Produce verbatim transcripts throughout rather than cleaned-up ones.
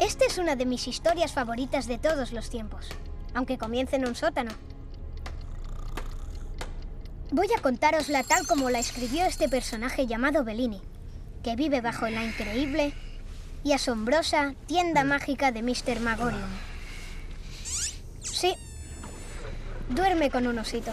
Esta es una de mis historias favoritas de todos los tiempos, aunque comience en un sótano. Voy a contárosla tal como la escribió este personaje llamado Bellini, que vive bajo la increíble y asombrosa tienda mágica de mister Magorium. Sí, duerme con un osito.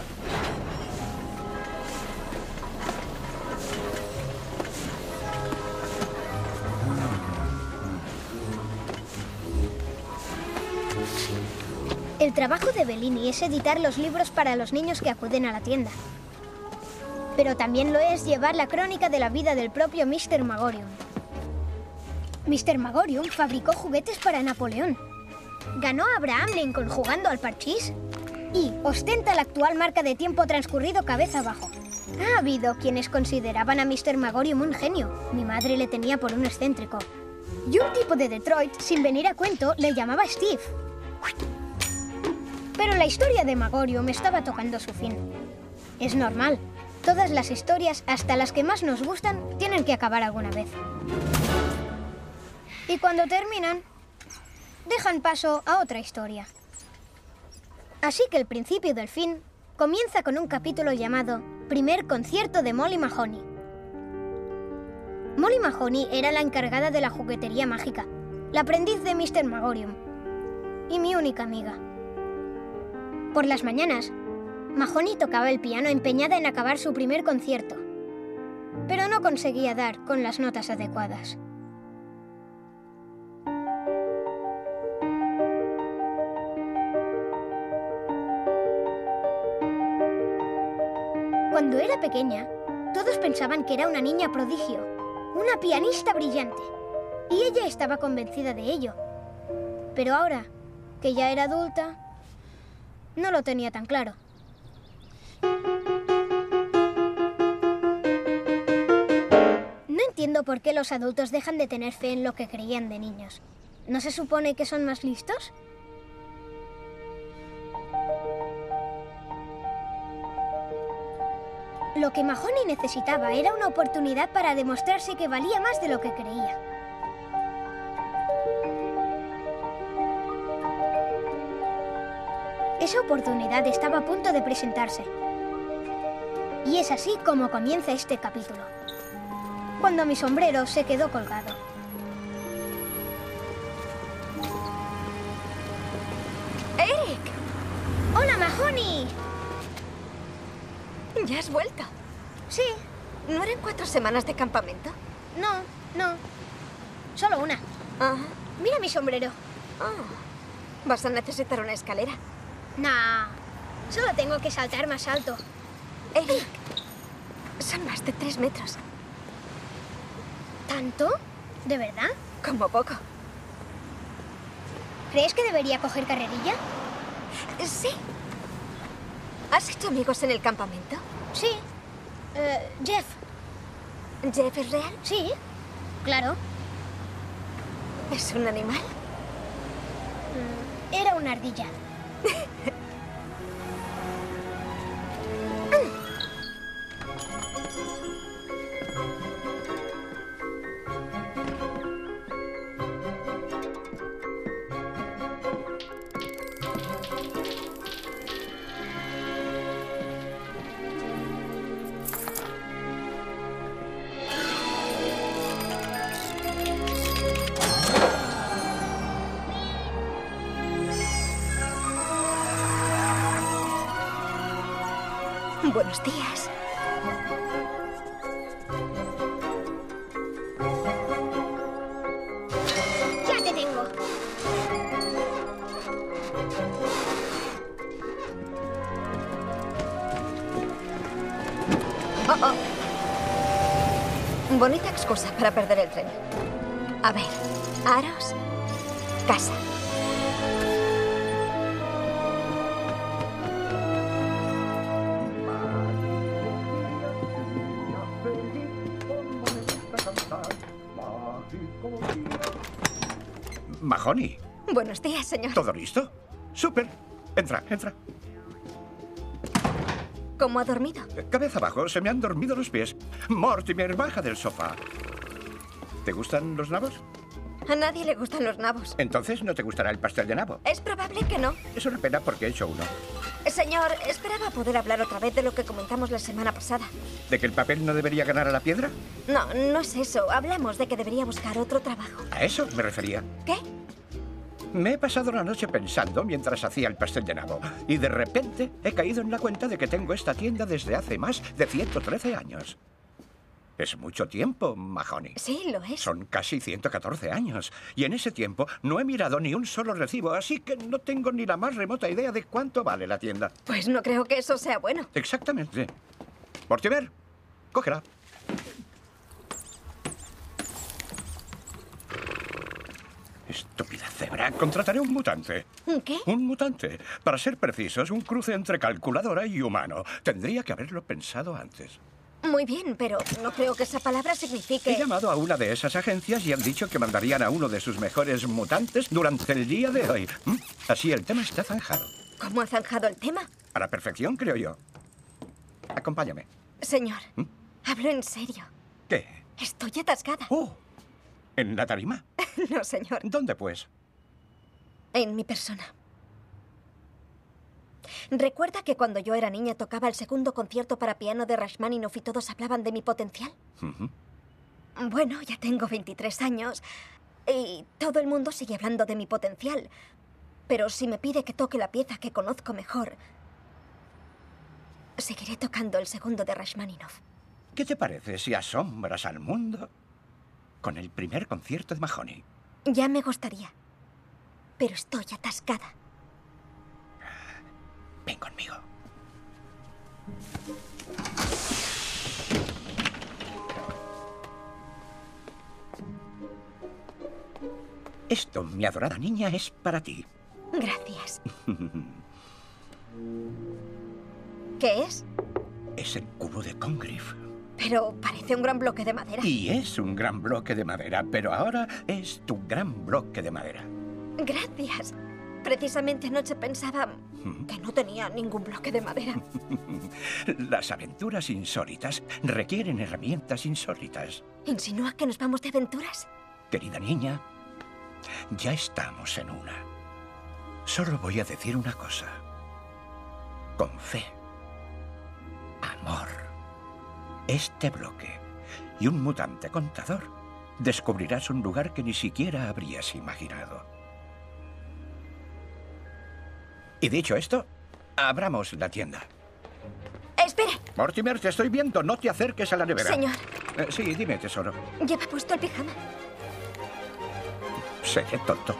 El trabajo de Bellini es editar los libros para los niños que acuden a la tienda. Pero también lo es llevar la crónica de la vida del propio mister Magorium. mister Magorium fabricó juguetes para Napoleón, ganó a Abraham Lincoln jugando al parchís y ostenta la actual marca de tiempo transcurrido cabeza abajo. Ha habido quienes consideraban a mister Magorium un genio. Mi madre le tenía por un excéntrico. Y un tipo de Detroit, sin venir a cuento, le llamaba Steve. Pero la historia de Magorium estaba tocando su fin. Es normal. Todas las historias, hasta las que más nos gustan, tienen que acabar alguna vez. Y cuando terminan, dejan paso a otra historia. Así que el principio del fin comienza con un capítulo llamado Primer concierto de Molly Mahoney. Molly Mahoney era la encargada de la juguetería mágica, la aprendiz de mister Magorium y mi única amiga. Por las mañanas, Mahoney tocaba el piano empeñada en acabar su primer concierto, pero no conseguía dar con las notas adecuadas. Cuando era pequeña, todos pensaban que era una niña prodigio, una pianista brillante, y ella estaba convencida de ello. Pero ahora, que ya era adulta, no lo tenía tan claro. No entiendo por qué los adultos dejan de tener fe en lo que creían de niños. ¿No se supone que son más listos? Lo que Mahoney necesitaba era una oportunidad para demostrarse que valía más de lo que creía. Esa oportunidad estaba a punto de presentarse. Y es así como comienza este capítulo, cuando mi sombrero se quedó colgado. ¡Eric! ¡Hola, Mahoney! ¿Ya has vuelto? Sí. ¿No eran cuatro semanas de campamento? No, no. Solo una. Ah. Mira mi sombrero. Ah. Vas a necesitar una escalera. Nah, solo tengo que saltar más alto. Eric, son más de tres metros. ¿Tanto? ¿De verdad? Como poco. ¿Crees que debería coger carrerilla? Sí. ¿Has hecho amigos en el campamento? Sí. Eh, Jeff. ¿Jeff es real? Sí, claro. ¿Es un animal? Mm, era una ardilla. Buenos días. ¡Ya te tengo! Oh, oh. Bonita excusa para perder el tren. A ver, aros, casa. Mahoney. Buenos días, señor. ¿Todo listo? Súper. Entra, entra. ¿Cómo ha dormido? Cabeza abajo, se me han dormido los pies. Mortimer, baja del sofá. ¿Te gustan los nabos? A nadie le gustan los nabos. Entonces no te gustará el pastel de nabo. Es probable que no. Es una pena porque he hecho uno. Señor, esperaba poder hablar otra vez de lo que comentamos la semana pasada. ¿De que el papel no debería ganar a la piedra? No, no es eso. Hablamos de que debería buscar otro trabajo. A eso me refería. ¿Qué? Me he pasado la noche pensando mientras hacía el pastel de nabo. Y de repente he caído en la cuenta de que tengo esta tienda desde hace más de ciento trece años. Es mucho tiempo, Mahoney. Sí, lo es. Son casi ciento catorce años. Y en ese tiempo no he mirado ni un solo recibo, así que no tengo ni la más remota idea de cuánto vale la tienda. Pues no creo que eso sea bueno. Exactamente. Mortimer, cógela. Estúpida cebra. Contrataré un mutante. ¿Un qué? Un mutante. Para ser precisos, un cruce entre calculadora y humano. Tendría que haberlo pensado antes. Muy bien, pero no creo que esa palabra signifique... He llamado a una de esas agencias y han dicho que mandarían a uno de sus mejores mutantes durante el día de hoy. ¿Mm? Así el tema está zanjado. ¿Cómo ha zanjado el tema? A la perfección, creo yo. Acompáñame. Señor, ¿Mm? hablo en serio. ¿Qué? Estoy atascada. Oh, ¿en la tarima? No, señor. ¿Dónde, pues? En mi persona. ¿Recuerda que cuando yo era niña tocaba el segundo concierto para piano de Rachmaninoff y todos hablaban de mi potencial? Uh-huh. Bueno, ya tengo veintitrés años y todo el mundo sigue hablando de mi potencial. Pero si me pide que toque la pieza que conozco mejor, seguiré tocando el segundo de Rachmaninoff. ¿Qué te parece si asombras al mundo con el primer concierto de Mahoney? Ya me gustaría, pero estoy atascada. Ven conmigo. Esto, mi adorada niña, es para ti. Gracias. ¿Qué es? Es el cubo de Congreve. Pero parece un gran bloque de madera. Y es un gran bloque de madera, pero ahora es tu gran bloque de madera. Gracias. Precisamente anoche pensaba que no tenía ningún bloque de madera. Las aventuras insólitas requieren herramientas insólitas. ¿Insinúa que nos vamos de aventuras? Querida niña, ya estamos en una. Solo voy a decir una cosa. Con fe, amor, este bloque y un mutante contador, descubrirás un lugar que ni siquiera habrías imaginado. Y dicho esto, abramos la tienda. ¡Espere! Mortimer, te estoy viendo. No te acerques a la nevera. Señor. Eh, sí, dime, tesoro. ¿Lleva puesto el pijama? Seré tonto.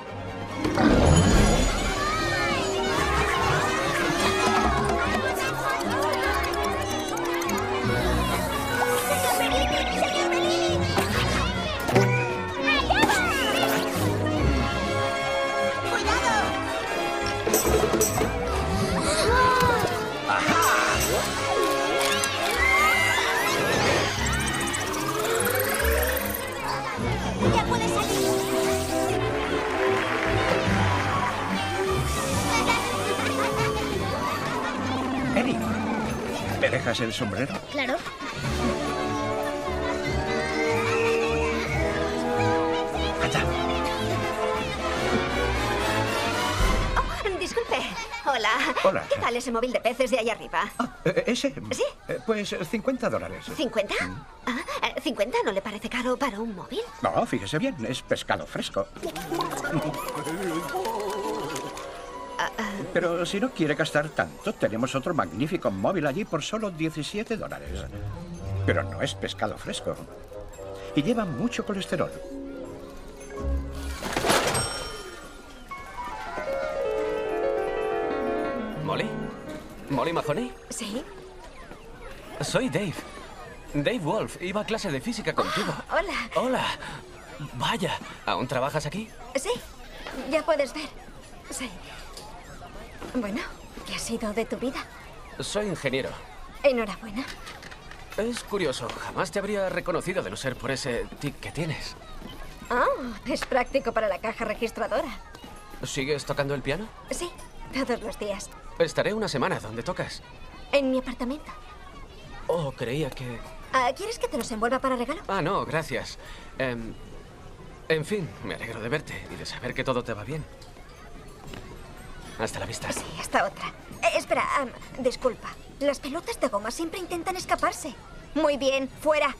¿Me dejas el sombrero? Claro. Anda. Oh, disculpe. Hola. Hola. ¿Qué tal ese móvil de peces de ahí arriba? Ah, eh, ¿ese? ¿Sí? Eh, pues cincuenta dólares. ¿cincuenta? Ah, eh, ¿cincuenta no le parece caro para un móvil? No, fíjese bien, es pescado fresco. Pero si no quiere gastar tanto, tenemos otro magnífico móvil allí por solo diecisiete dólares. Pero no es pescado fresco. Y lleva mucho colesterol. ¿Molly? ¿Molly Mahoney? Sí. Soy Dave. Dave Wolf. Iba a clase de física contigo. Oh, hola. Hola. Vaya. ¿Aún trabajas aquí? Sí. Ya puedes ver. Sí. Bueno, ¿qué ha sido de tu vida? Soy ingeniero. Enhorabuena. Es curioso. Jamás te habría reconocido de no ser por ese tic que tienes. Oh, es práctico para la caja registradora. ¿Sigues tocando el piano? Sí, todos los días. Estaré una semana. ¿Dónde tocas? En mi apartamento. Oh, creía que... Ah, ¿quieres que te los envuelva para regalo? Ah, no, gracias. Em, En fin, me alegro de verte y de saber que todo te va bien. Hasta la vista. Sí, hasta otra. Eh, espera, um, disculpa. Las pelotas de goma siempre intentan escaparse. Muy bien, fuera.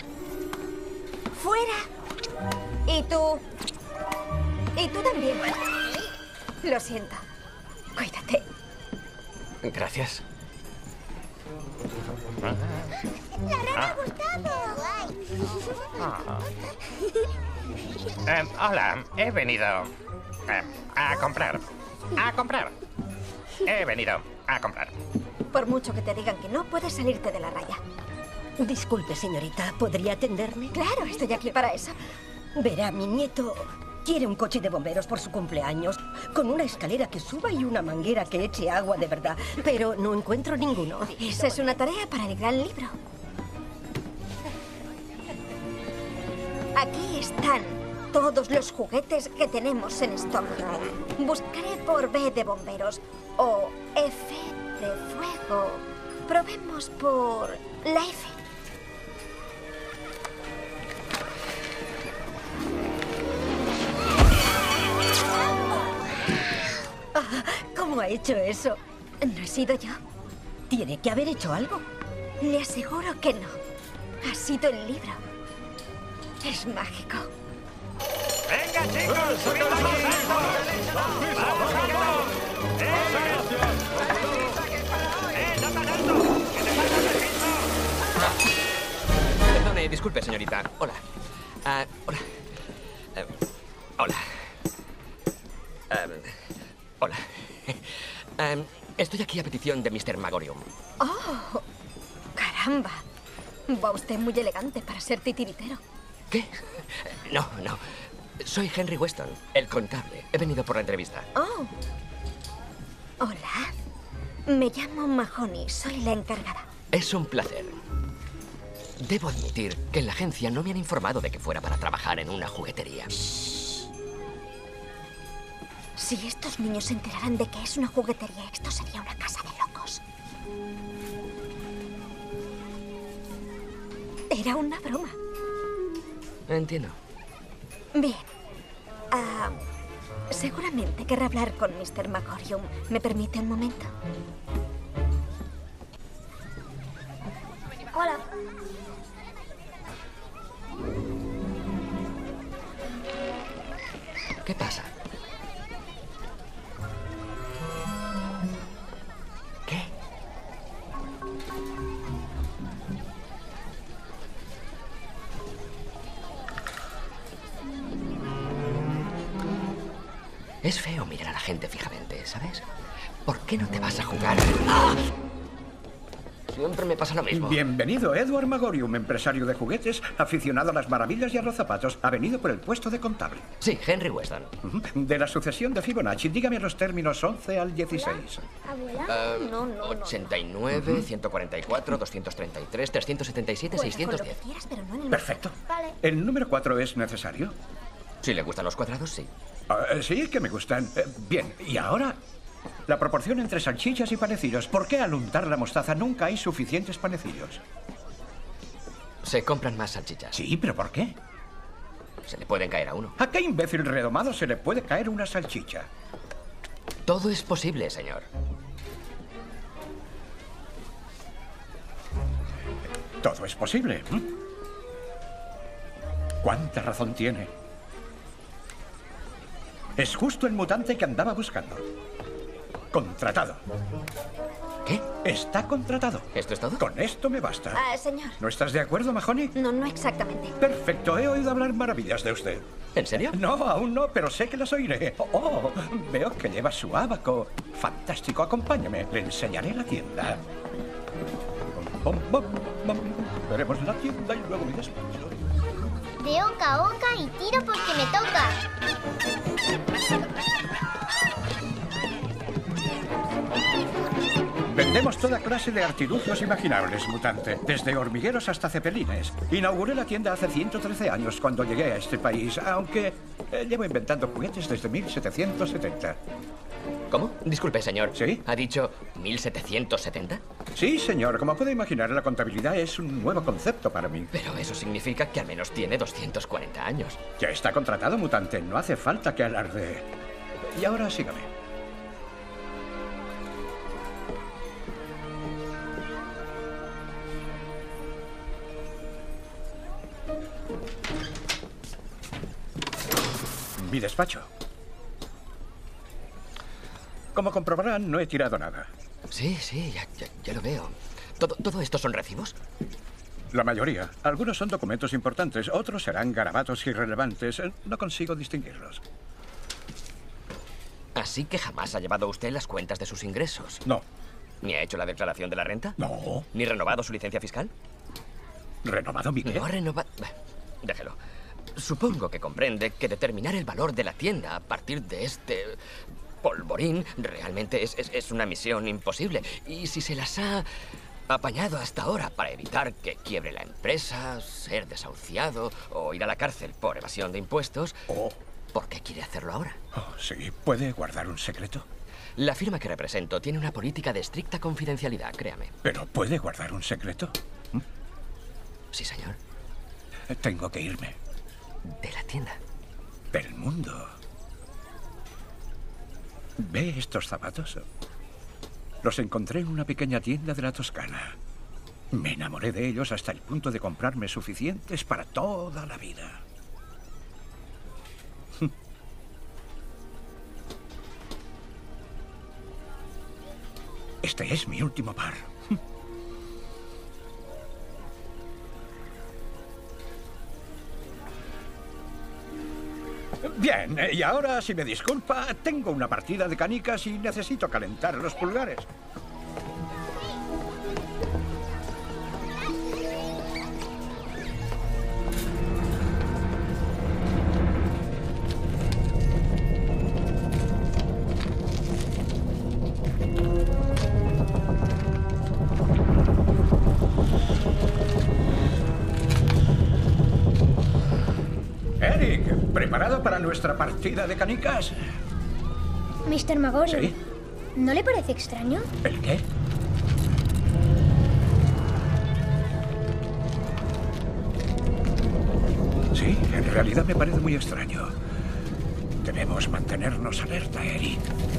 ¡Fuera! Y tú... Y tú también. Lo siento. Cuídate. Gracias. ¡La rana Gustavo! Eh, hola, he venido eh, a comprar. A comprar. He venido a comprar. Por mucho que te digan que no, puedes salirte de la raya. Disculpe, señorita, ¿podría atenderme? Claro, estoy aquí para eso. Verá, mi nieto quiere un coche de bomberos por su cumpleaños, con una escalera que suba y una manguera que eche agua de verdad, pero no encuentro ninguno. Esa es una tarea para el gran libro. Aquí están todos los juguetes que tenemos en stock. Buscaré por B de bomberos o F de fuego. Probemos por la F. Ah, ¿cómo ha hecho eso? No he sido yo. Tiene que haber hecho algo. Le aseguro que no. Ha sido el libro. Es mágico. ¡Venga, chicos! ¡Subid más alto! ¡Vamos, vamos! ¡Eso es! ¡Eh, no tan alto! ¡Que te falta el piso! Perdone, disculpe, señorita. Hola. Ah, hola. Eh, hola. Eh, hola. Eh, estoy aquí a petición de mister Magorium. ¡Oh! ¡Caramba! Va usted muy elegante para ser titiritero. ¿Qué? No, no. Soy Henry Weston, el contable. He venido por la entrevista. Oh. Hola. Me llamo Mahoney. Soy la encargada. Es un placer. Debo admitir que en la agencia no me han informado de que fuera para trabajar en una juguetería. Si estos niños se enteraran de que es una juguetería, esto sería una casa de locos. Era una broma. Entiendo. Bien. Ah, seguramente querrá hablar con mister Magorium. ¿Me permite un momento? Hola. ¿Qué pasa? ¿Qué? Es feo mirar a la gente fijamente, ¿sabes? ¿Por qué no te vas a jugar? ¡Ah! Siempre me pasa lo mismo. Bienvenido, Edward Magorium, empresario de juguetes, aficionado a las maravillas y a los zapatos. Ha venido por el puesto de contable. Sí, Henry Weston. De la sucesión de Fibonacci, dígame los términos once al dieciséis. ¿Abuela? Ah, No, no, no, ochenta y nueve, ciento cuarenta y cuatro, doscientos treinta y tres, trescientos setenta y siete, Juega seiscientos con lo diez. que quieras, pero no en el Perfecto. Vale. ¿El número cuatro es necesario? Si le gustan los cuadrados, sí. Ah, sí, que me gustan. Eh, bien, y ahora... La proporción entre salchichas y panecillos. ¿Por qué al untar la mostaza nunca hay suficientes panecillos? Se compran más salchichas. Sí, pero ¿por qué? Se le pueden caer a uno. ¿A qué imbécil redomado se le puede caer una salchicha? Todo es posible, señor. Todo es posible. ¿eh? ¿Cuánta razón tiene? Es justo el mutante que andaba buscando. Contratado. ¿Qué? Está contratado. ¿Esto es todo? Con esto me basta. Ah, señor. ¿No estás de acuerdo, Mahoney? No, no exactamente. Perfecto, he oído hablar maravillas de usted. ¿En serio? No, aún no, pero sé que las oiré. Oh, oh, veo que lleva su ábaco. Fantástico, acompáñame. Le enseñaré la tienda. Bom, bom, bom. Veremos la tienda y luego mi despacho. De oca a oca y tiro porque me toca. Vendemos toda clase de artilugios imaginables, mutante, desde hormigueros hasta cepelines. Inauguré la tienda hace ciento trece años cuando llegué a este país, aunque eh, llevo inventando juguetes desde mil setecientos setenta. ¿Cómo? Disculpe, señor. ¿Sí? ¿Ha dicho mil setecientos setenta? Sí, señor. Como puede imaginar, la contabilidad es un nuevo concepto para mí. Pero eso significa que al menos tiene doscientos cuarenta años. Ya está contratado, mutante. No hace falta que alarde. Y ahora sígame. Mi despacho. Como comprobarán, no he tirado nada. Sí, sí, ya, ya, ya lo veo. ¿Todo, ¿Todo esto son recibos? La mayoría. Algunos son documentos importantes, otros serán garabatos irrelevantes. No consigo distinguirlos. Así que jamás ha llevado usted las cuentas de sus ingresos. No. ¿Ni ha hecho la declaración de la renta? No. ¿Ni renovado su licencia fiscal? ¿Renovado mi qué? No ha renovado... Déjelo. Supongo que comprende que determinar el valor de la tienda a partir de este polvorín realmente es, es, es una misión imposible. Y si se las ha apañado hasta ahora para evitar que quiebre la empresa, ser desahuciado o ir a la cárcel por evasión de impuestos, Oh. ¿por qué quiere hacerlo ahora? Oh, sí. ¿Puede guardar un secreto? La firma que represento tiene una política de estricta confidencialidad, créame. ¿Pero puede guardar un secreto? Sí, señor. Tengo que irme. De la tienda. Del mundo. ¿Ve estos zapatos? Los encontré en una pequeña tienda de la Toscana. Me enamoré de ellos hasta el punto de comprarme suficientes para toda la vida. Este es mi último par. Bien, y ahora, si me disculpa, tengo una partida de canicas y necesito calentar los pulgares. Eric, ¿preparado para nuestra partida de canicas? mister Magorium, ¿Sí? ¿no le parece extraño? ¿El qué? Sí, en realidad me parece muy extraño. Debemos mantenernos alerta, Eric.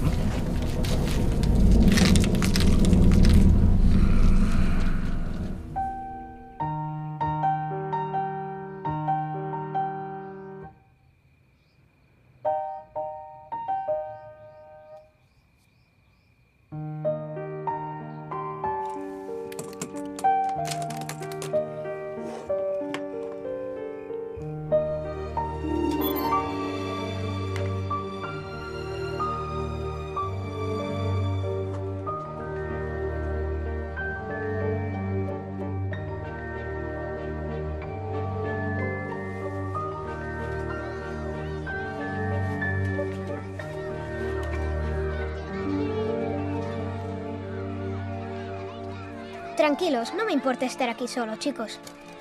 Tranquilos, no me importa estar aquí solo, chicos.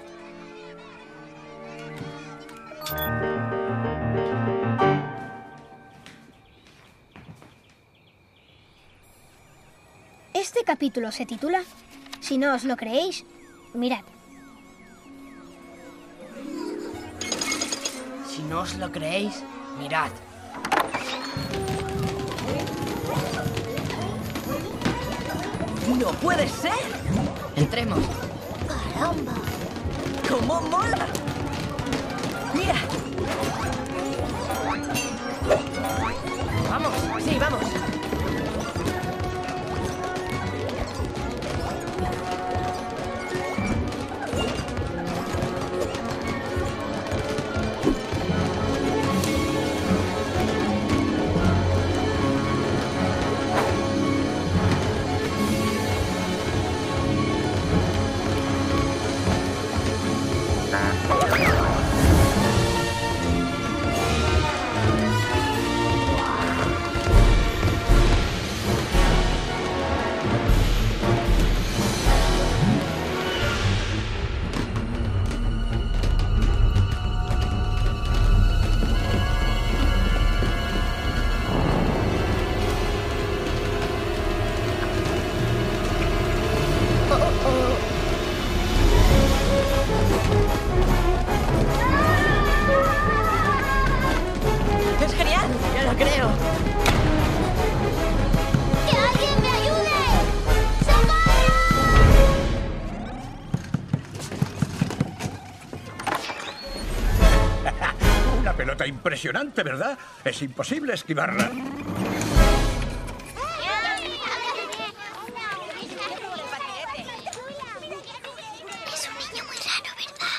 Este capítulo se titula Si no os lo creéis, mirad. Si no os lo creéis, mirad. ¡No puede ser! Entremos. ¡Caramba! ¡Cómo mola! ¡Mira! Vamos, sí, vamos. anécdota impresionante, ¿verdad? Es imposible esquivarla. Es un niño muy raro, ¿verdad?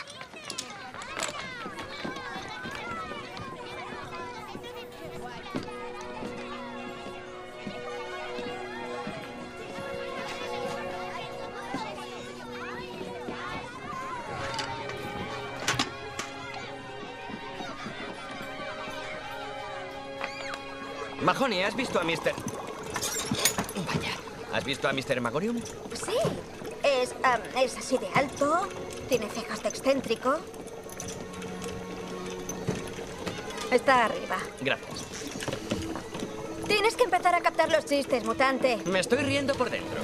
Mahoney, ¿has visto a mister Vaya, ¿has visto a mister Magorium? Sí. Es, um, es así de alto, tiene cejas de excéntrico. Está arriba. Gracias. Tienes que empezar a captar los chistes, mutante. Me estoy riendo por dentro.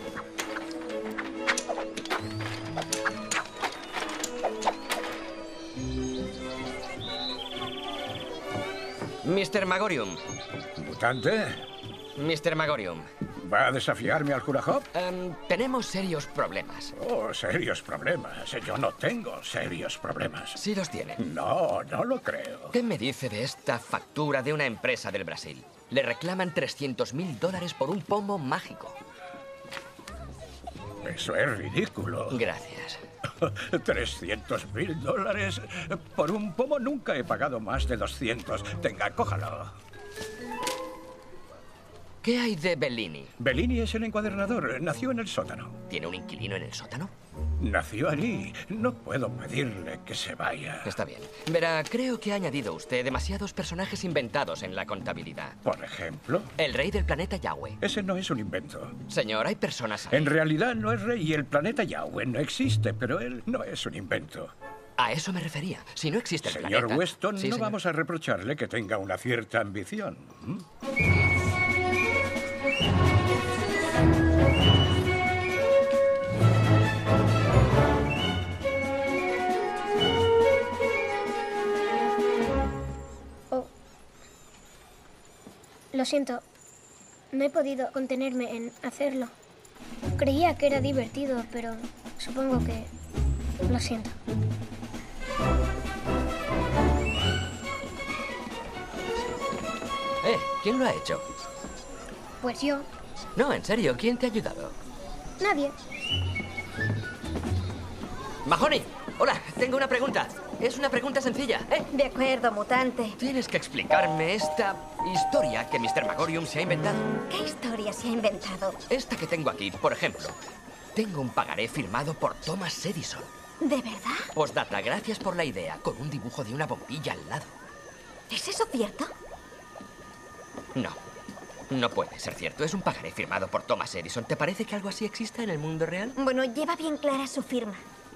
mister Magorium. ¿Mutante? mister Magorium. ¿Va a desafiarme al Cura Hop? Um, tenemos serios problemas. Oh, serios problemas. Yo no tengo serios problemas. Sí los tiene. No, no lo creo. ¿Qué me dice de esta factura de una empresa del Brasil? Le reclaman trescientos mil dólares por un pomo mágico. Eso es ridículo. Gracias. trescientos mil dólares. Por un pomo nunca he pagado más de doscientos. Tenga, cójalo. ¿Qué hay de Bellini? Bellini es el encuadernador. Nació en el sótano. ¿Tiene un inquilino en el sótano? Nació allí. No puedo pedirle que se vaya. Está bien. Verá, creo que ha añadido usted demasiados personajes inventados en la contabilidad. Por ejemplo, El rey del planeta Yahweh. ese no es un invento. Señor, hay personas ahí. En realidad no es rey y el planeta Yahweh no existe, pero él no es un invento. A eso me refería. Si no existe el Señor planeta... Weston, Sí, no señor. vamos a reprocharle que tenga una cierta ambición. ¿Mm? Oh. Lo siento. No he podido contenerme en hacerlo. Creía que era divertido, pero supongo que... Lo siento. Eh, ¿quién lo ha hecho? Pues yo. No, en serio, ¿quién te ha ayudado? Nadie. Mahoney, hola, tengo una pregunta. Es una pregunta sencilla, ¿eh? De acuerdo, mutante. Tienes que explicarme esta historia que mister Magorium se ha inventado. ¿Qué historia se ha inventado? Esta que tengo aquí, por ejemplo. Tengo un pagaré firmado por Thomas Edison. ¿De verdad? Postdata, gracias por la idea, con un dibujo de una bombilla al lado. ¿Es eso cierto? No, no puede ser cierto. Es un pagaré firmado por Thomas Edison. ¿Te parece que algo así exista en el mundo real? Bueno, lleva bien clara su firma.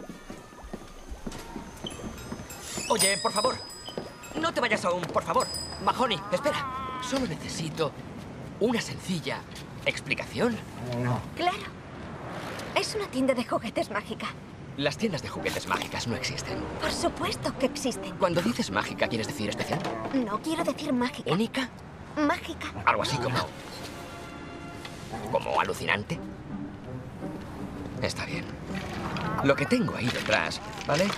Oye, por favor, no te vayas aún, por favor. Mahoney, espera. Solo necesito una sencilla explicación. Claro. Es una tienda de juguetes mágica. Las tiendas de juguetes mágicas no existen. Por supuesto que existen. Cuando dices mágica, ¿quieres decir especial? No quiero decir mágica. ¿Única? Mágica. Algo así como... ¿como alucinante? Está bien. Lo que tengo ahí detrás, ¿vale?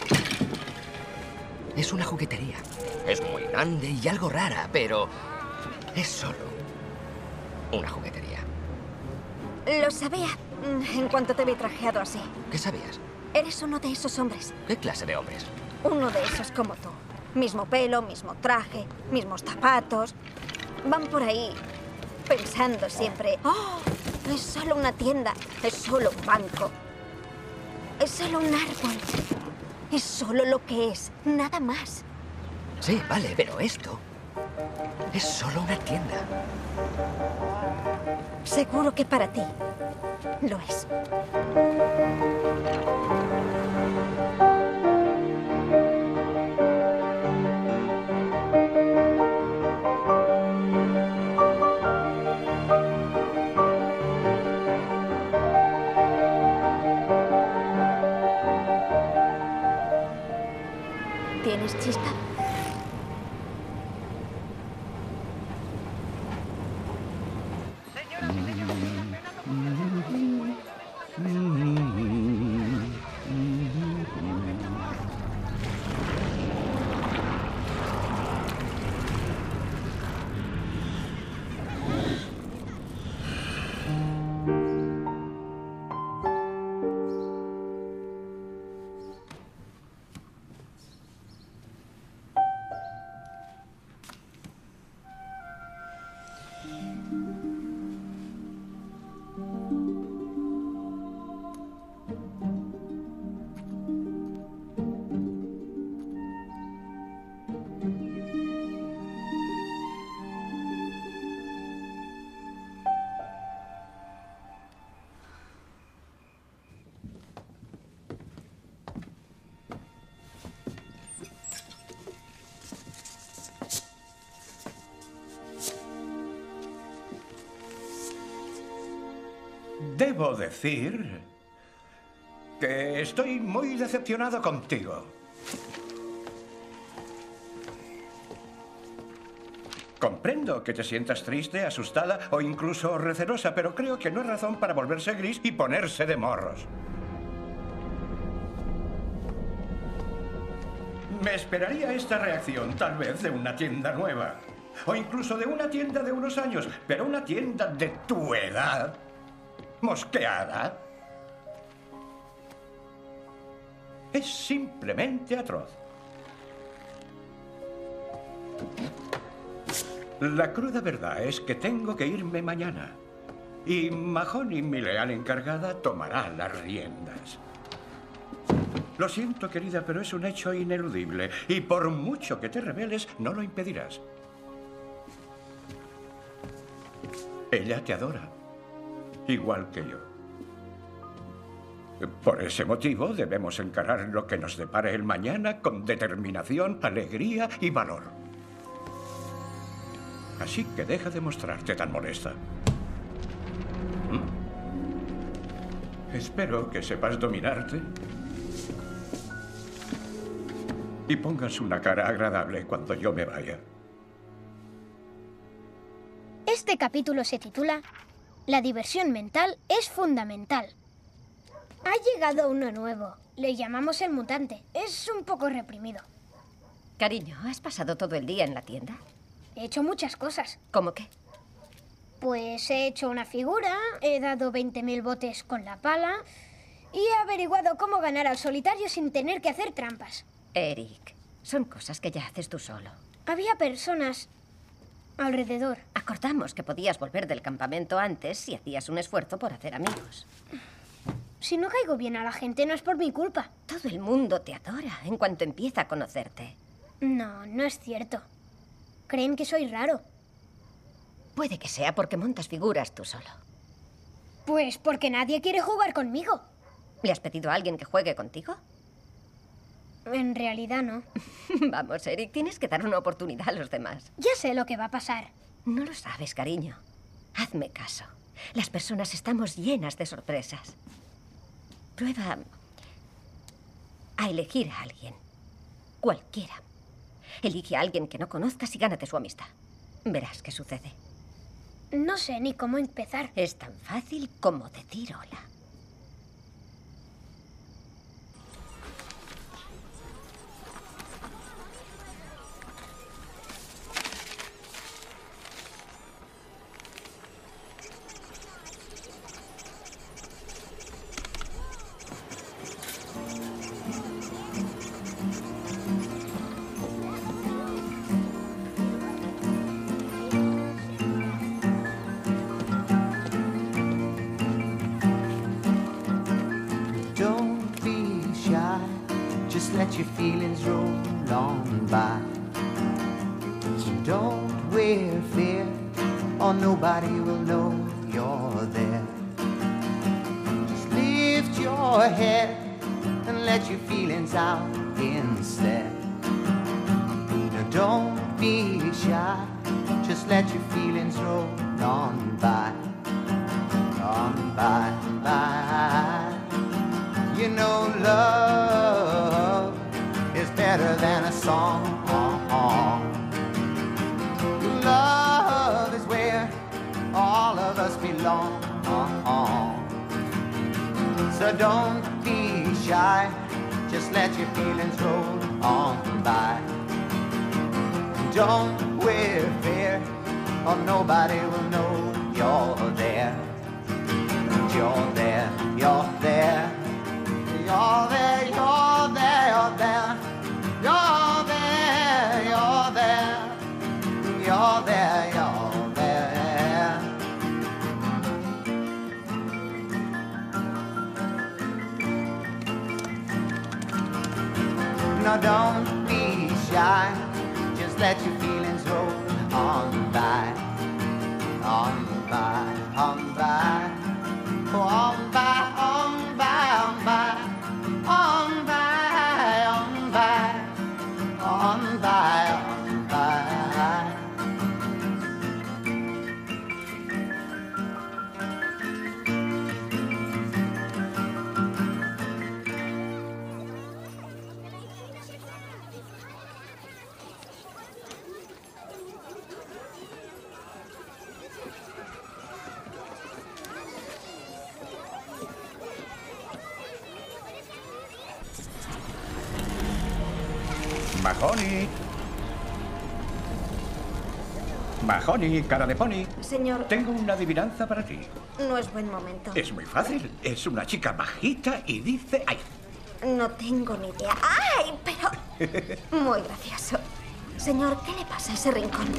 Es una juguetería. Es muy grande y algo rara, pero... es solo una juguetería. Lo sabía mm, en cuanto te vi trajeado así. ¿Qué sabías? Eres uno de esos hombres. ¿Qué clase de hombres? Uno de esos como tú. Mismo pelo, mismo traje, mismos zapatos. Van por ahí pensando siempre, oh, es solo una tienda, es solo un banco, es solo un árbol, es solo lo que es, nada más. Sí, vale, pero esto es solo una tienda. Seguro que para ti lo es. ¿Tienes chispa? Debo decir que estoy muy decepcionado contigo. Comprendo que te sientas triste, asustada o incluso recelosa, pero creo que no es razón para volverse gris y ponerse de morros. Me esperaría esta reacción, tal vez, de una tienda nueva. O incluso de una tienda de unos años, pero una tienda de tu edad, mosqueada, es simplemente atroz. La cruda verdad es que tengo que irme mañana. Y Mahoney, mi leal encargada, tomará las riendas. Lo siento, querida, pero es un hecho ineludible. Y por mucho que te rebeles, no lo impedirás. Ella te adora, igual que yo. Por ese motivo debemos encarar lo que nos depare el mañana con determinación, alegría y valor. Así que deja de mostrarte tan molesta. ¿Mm? Espero que sepas dominarte y pongas una cara agradable cuando yo me vaya. Este capítulo se titula La diversión mental es fundamental. Ha llegado uno nuevo. Le llamamos el mutante. Es un poco reprimido. Cariño, ¿has pasado todo el día en la tienda? He hecho muchas cosas. ¿Cómo qué? Pues he hecho una figura, he dado veinte mil botes con la pala y he averiguado cómo ganar al solitario sin tener que hacer trampas. Eric, son cosas que ya haces tú solo. Había personas alrededor. Acordamos que podías volver del campamento antes si hacías un esfuerzo por hacer amigos. Si no caigo bien a la gente, no es por mi culpa. Todo el mundo te adora en cuanto empieza a conocerte. No, no es cierto. Creen que soy raro. Puede que sea porque montas figuras tú solo. Pues porque nadie quiere jugar conmigo. ¿Le has pedido a alguien que juegue contigo? En realidad no. Vamos, Eric, tienes que dar una oportunidad a los demás. Ya sé lo que va a pasar. No lo sabes, cariño. Hazme caso. Las personas estamos llenas de sorpresas. Prueba a elegir a alguien. Cualquiera. Elige a alguien que no conozcas y gánate su amistad. Verás qué sucede. No sé ni cómo empezar. Es tan fácil como decir hola. Let your feelings roll on by. So don't wear fear, or nobody will know you're there. Just lift your head and let your feelings out instead. Now don't be shy, just let your feelings roll on by. On by, by. You know love is better than a song. Love is where all of us belong. So don't be shy, just let your feelings roll on by. Don't wear fear, or nobody will know you're there. You're there, you're there. You're there, you're there, you're there. You're there, you're there. You're there, you're there. No, don't be shy. Just let your feelings roll on by. On by, on by. On by, on by, on by. On by, on by, on by, on by. Mahoney. Mahoney, cara de pony. Señor, Tengo una adivinanza para ti. no es buen momento. Es muy fácil. Es una chica bajita y dice... ¡Ay! No tengo ni idea. ¡Ay! Pero... Muy gracioso. Señor, ¿qué le pasa a ese rincón?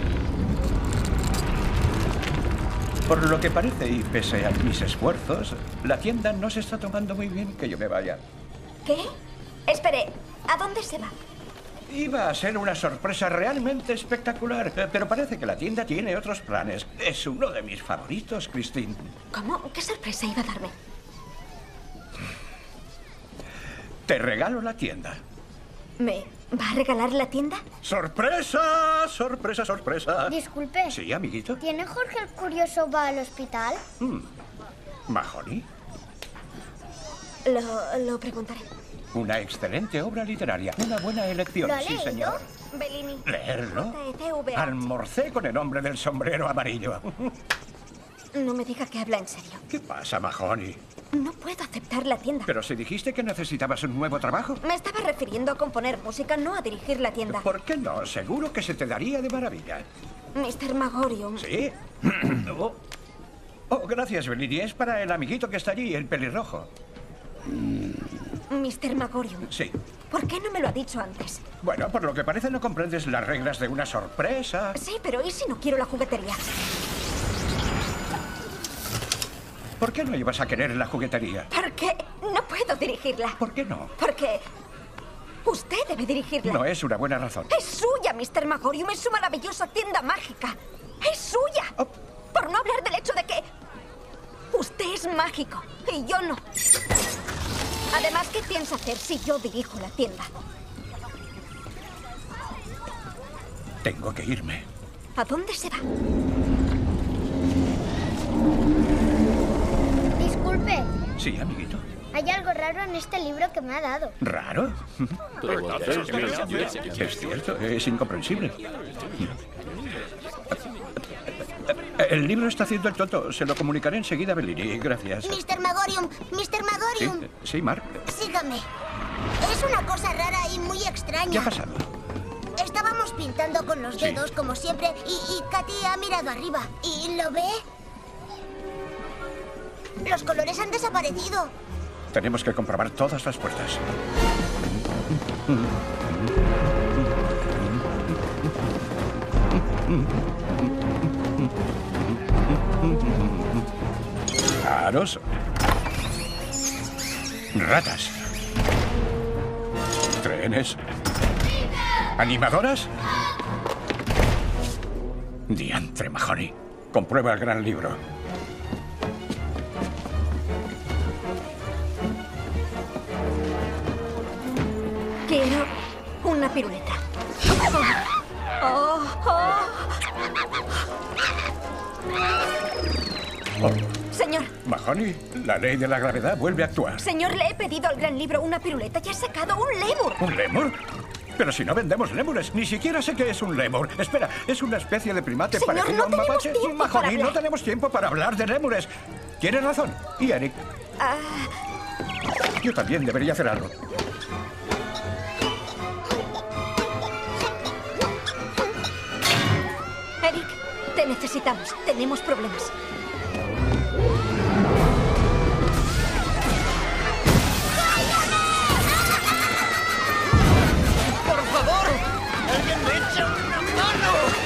Por lo que parece, y pese a mis esfuerzos, la tienda no se está tomando muy bien que yo me vaya. ¿Qué? Espere, ¿a dónde se va? Iba a ser una sorpresa realmente espectacular, pero parece que la tienda tiene otros planes. Es uno de mis favoritos, Christine. ¿Cómo? ¿Qué sorpresa iba a darme? Te regalo la tienda. ¿Me va a regalar la tienda? ¡Sorpresa! ¡Sorpresa, sorpresa! Disculpe. Sí, amiguito. ¿Tiene Jorge el Curioso va al hospital? Mm. ¿Mahoney? Lo, lo preguntaré. Una excelente obra literaria. Una buena elección, ¿Lo ha sí, leído? señor. Bellini. ¿Leerlo? J T V H. Almorcé con el hombre del sombrero amarillo. No me diga que habla en serio. ¿Qué pasa, Mahoney? No puedo aceptar la tienda. Pero si dijiste que necesitabas un nuevo trabajo. Me estaba refiriendo a componer música, no a dirigir la tienda. ¿Por qué no? Seguro que se te daría de maravilla. mister Magorium. ¿Sí? oh. oh, gracias, Bellini. Es para el amiguito que está allí, el pelirrojo. mister Magorium. Sí. ¿Por qué no me lo ha dicho antes? Bueno, por lo que parece no comprendes las reglas de una sorpresa. Sí, pero ¿y si no quiero la juguetería? ¿Por qué no ibas a querer la juguetería? Porque no puedo dirigirla. ¿Por qué no? Porque usted debe dirigirla. No es una buena razón. Es suya, mister Magorium. Es su maravillosa tienda mágica. Es suya. Oh. Por no hablar del hecho de que usted es mágico y yo no. Además, ¿qué piensa hacer si yo dirijo la tienda? Tengo que irme. ¿A dónde se va? Disculpe. Sí, amiguito. Hay algo raro en este libro que me ha dado. ¿Raro? Es cierto, es incomprensible. El libro está haciendo el tonto. Se lo comunicaré enseguida a Bellini. Gracias. mister Magorium, mister Magorium, Sí, sí, Mark. sígame. Es una cosa rara y muy extraña. ¿Qué ha pasado? Estábamos pintando con los Sí. dedos, como siempre, y, y Katy ha mirado arriba. ¿Y lo ve? Los colores han desaparecido. Tenemos que comprobar todas las puertas. Aros. Ratas. Trenes. ¿Animadoras? Diantre, Mahoney. Comprueba el gran libro. Quiero una piruleta. Oh, oh. Oh, Señor, Mahoney, la ley de la gravedad vuelve a actuar. señor, le he pedido al gran libro una piruleta y ha sacado un lémur. ¿Un lémur? Pero si no vendemos lémures, ni siquiera sé qué es un lémur. Espera, ¿es una especie de primate Señor, parecido no a un tenemos mapache? tiempo Mahoney, para no hablar. tenemos tiempo para hablar de lémures. Tienes razón. Y Eric, Ah, yo también debería hacer algo. Eric, te necesitamos. Tenemos problemas. ¡Por favor! ¡Alguien me echa una mano!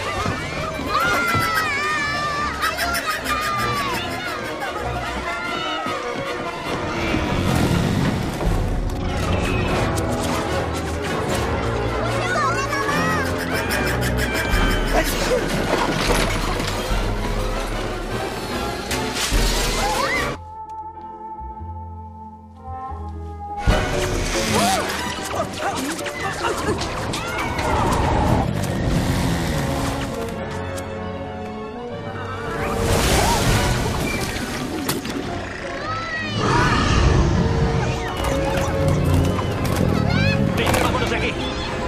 Venga, vámonos de aquí.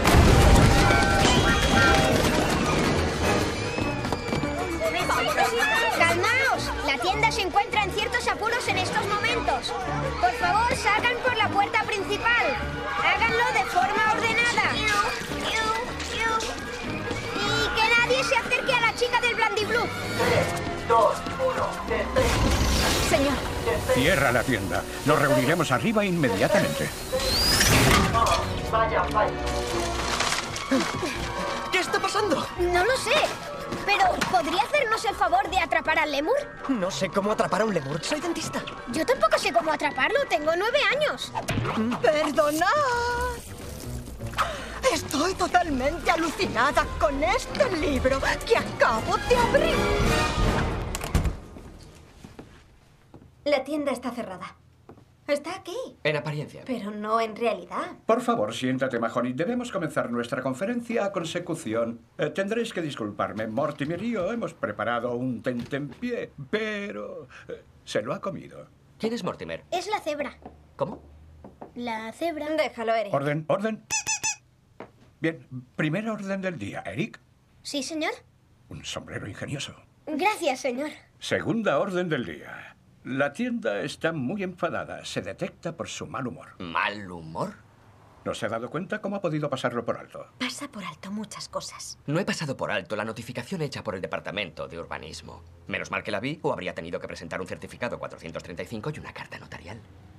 ¡Calmaos! La tienda se encuentra en ciertos apuros en estos momentos. Por favor, salgan por la puerta principal. Háganlo de forma ordenada. dos, uno, Señor. Cierra la tienda. Nos reuniremos arriba inmediatamente. Vaya, vaya. ¿Qué está pasando? No lo sé. Pero, ¿podría hacernos el favor de atrapar al lemur? No sé cómo atrapar a un lemur. Soy dentista. Yo tampoco sé cómo atraparlo. Tengo nueve años. ¡Perdonad! Estoy totalmente alucinada con este libro que acabo de abrir. La tienda está cerrada. Está aquí. En apariencia. Pero no en realidad. Por favor, siéntate, Mahoney. Debemos comenzar nuestra conferencia a consecución. Eh, tendréis que disculparme. Mortimer y yo hemos preparado un tentempié, pero eh, se lo ha comido. ¿Quién es Mortimer? Es la cebra. ¿Cómo? La cebra. Déjalo, Eric. Orden, orden. Bien, primer orden del día. Eric, Sí, señor. un sombrero ingenioso. Gracias, señor. Segunda orden del día. La tienda está muy enfadada. Se detecta por su mal humor. ¿Mal humor? ¿No se ha dado cuenta cómo ha podido pasarlo por alto? Pasa por alto muchas cosas. No he pasado por alto la notificación hecha por el Departamento de Urbanismo. Menos mal que la vi o habría tenido que presentar un certificado cuatrocientos treinta y cinco y una carta notarial.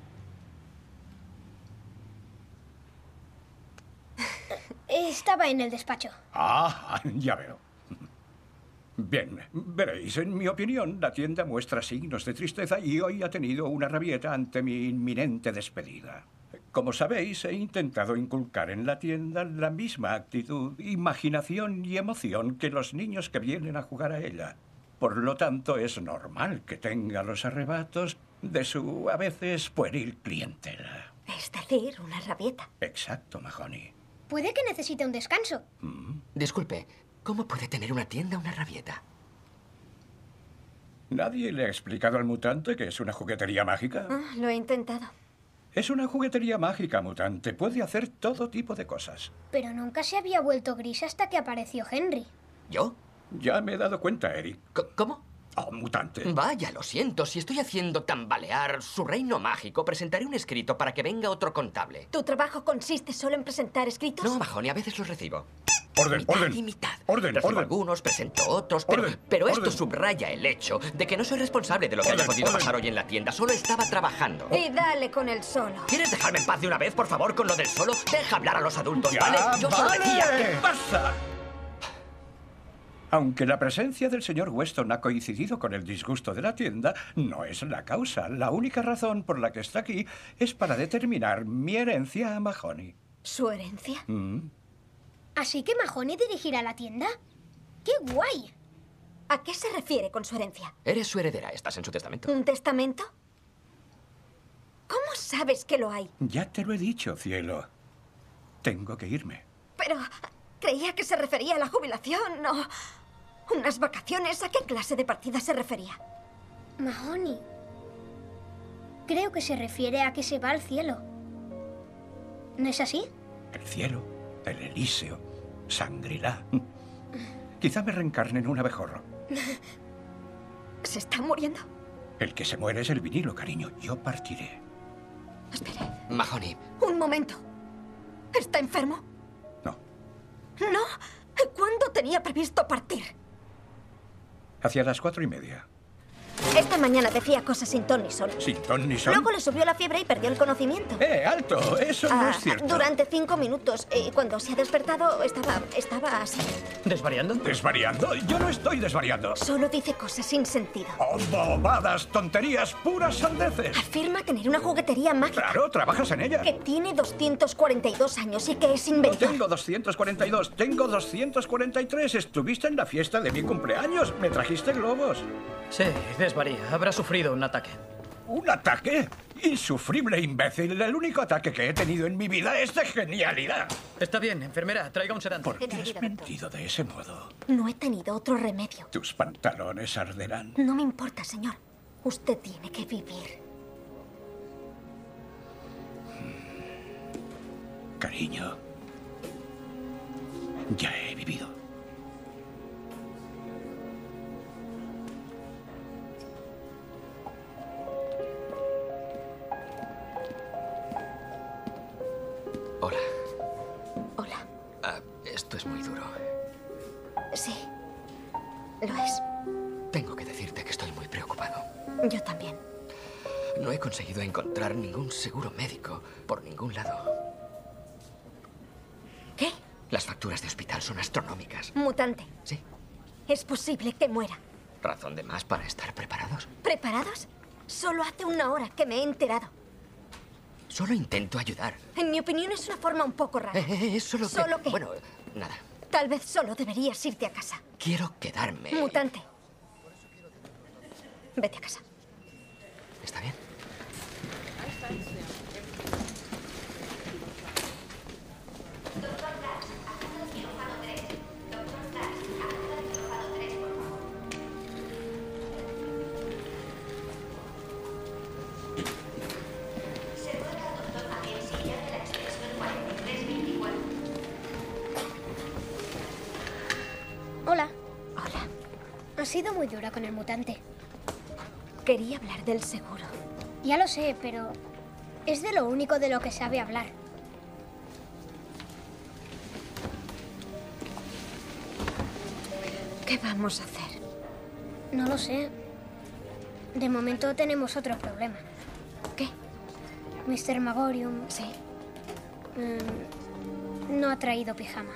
Estaba en el despacho. Ah, ya veo. Bien, veréis, en mi opinión, la tienda muestra signos de tristeza y hoy ha tenido una rabieta ante mi inminente despedida. Como sabéis, he intentado inculcar en la tienda la misma actitud, imaginación y emoción que los niños que vienen a jugar a ella. Por lo tanto, es normal que tenga los arrebatos de su, a veces, pueril clientela. Es decir, una rabieta. Exacto, Mahoney. Puede que necesite un descanso. Mm. Disculpe, ¿cómo puede tener una tienda una rabieta? ¿Nadie le ha explicado al mutante que es una juguetería mágica? Ah, lo he intentado. Es una juguetería mágica, mutante. Puede hacer todo tipo de cosas. Pero nunca se había vuelto gris hasta que apareció Henry. ¿Yo? Ya me he dado cuenta, Eric. C- ¿Cómo? Oh, mutante. Vaya, lo siento. Si estoy haciendo tambalear su reino mágico, presentaré un escrito para que venga otro contable. ¿Tu trabajo consiste solo en presentar escritos? No, Mahoney, a veces los recibo. Orden, mitad orden. y mitad. Orden, Recibo orden. algunos, presento otros, pero, Orden, pero esto orden. subraya el hecho de que no soy responsable de lo que Orden, haya podido orden. pasar hoy en la tienda. Solo estaba trabajando. Y dale con el solo. ¿Quieres dejarme en paz de una vez, por favor, con lo del solo? Deja hablar a los adultos, Ya, ¿vale? Yo solo vale. decía que... ¿Qué pasa? Aunque la presencia del señor Weston ha coincidido con el disgusto de la tienda, no es la causa. La única razón por la que está aquí es para determinar mi herencia a Mahoney. ¿Su herencia? Mm. ¿Así que Mahoney dirigirá la tienda? ¡Qué guay! ¿A qué se refiere con su herencia? Eres su heredera, estás en su testamento. ¿Un testamento? ¿Cómo sabes que lo hay? Ya te lo he dicho, cielo. Tengo que irme. Pero creía que se refería a la jubilación, ¿no? ¿Unas vacaciones? ¿A qué clase de partida se refería? Mahoney. Creo que se refiere a que se va al cielo. ¿No es así? El cielo, el Elíseo, Shangri-La. Quizá me reencarne en un abejorro. ¿Se está muriendo? El que se muere es el vinilo, cariño. Yo partiré. Espere. Mahoney, Un momento. ¿Está enfermo? No. ¿No? ¿Cuándo tenía previsto partir? Hacia las cuatro y media. Esta mañana decía cosas sin ton ni son. ¿Sin ton ni son? Luego le subió la fiebre y perdió el conocimiento. ¡Eh, alto! Eso no Ah, es cierto. Durante cinco minutos. Y cuando se ha despertado, estaba, estaba así. ¿Desvariando? ¿Desvariando? Yo no estoy desvariando. Solo dice cosas sin sentido. Oh, bobadas, tonterías, puras sandeces. Afirma tener una juguetería mágica Claro, trabajas en ella. que tiene doscientos cuarenta y dos años y que es No inventor. tengo doscientos cuarenta y dos, tengo doscientos cuarenta y tres. Estuviste en la fiesta de mi cumpleaños. Me trajiste globos. Sí, desvaría. Habrá sufrido un ataque. ¿Un ataque? Insufrible imbécil. El único ataque que he tenido en mi vida es de genialidad. Está bien, enfermera, traiga un sedante. ¿Por qué has mentido de ese modo? No he tenido otro remedio. Tus pantalones arderán. No me importa, señor. Usted tiene que vivir. Cariño, ya he vivido. hola. Hola. Ah, esto es muy duro. Sí. Lo es. Tengo que decirte que estoy muy preocupado. Yo también. No he conseguido encontrar ningún seguro médico por ningún lado. ¿Qué? Las facturas de hospital son astronómicas. Mutante. Sí. Es posible que muera. Razón de más para estar preparados. ¿Preparados? Solo hace una hora que me he enterado. Solo intento ayudar. En mi opinión es una forma un poco rara. Eh, eh, es solo que... ¿Solo qué? Bueno, nada. Tal vez solo deberías irte a casa. Quiero quedarme. Mutante. Vete a casa. ¿Está bien? Hola. Hola. Has sido muy dura con el mutante. Quería hablar del seguro. Ya lo sé, pero es de lo único de lo que sabe hablar. ¿Qué vamos a hacer? No lo sé. De momento tenemos otro problema. ¿Qué? mister Magorium... Sí. mm, no ha traído pijama.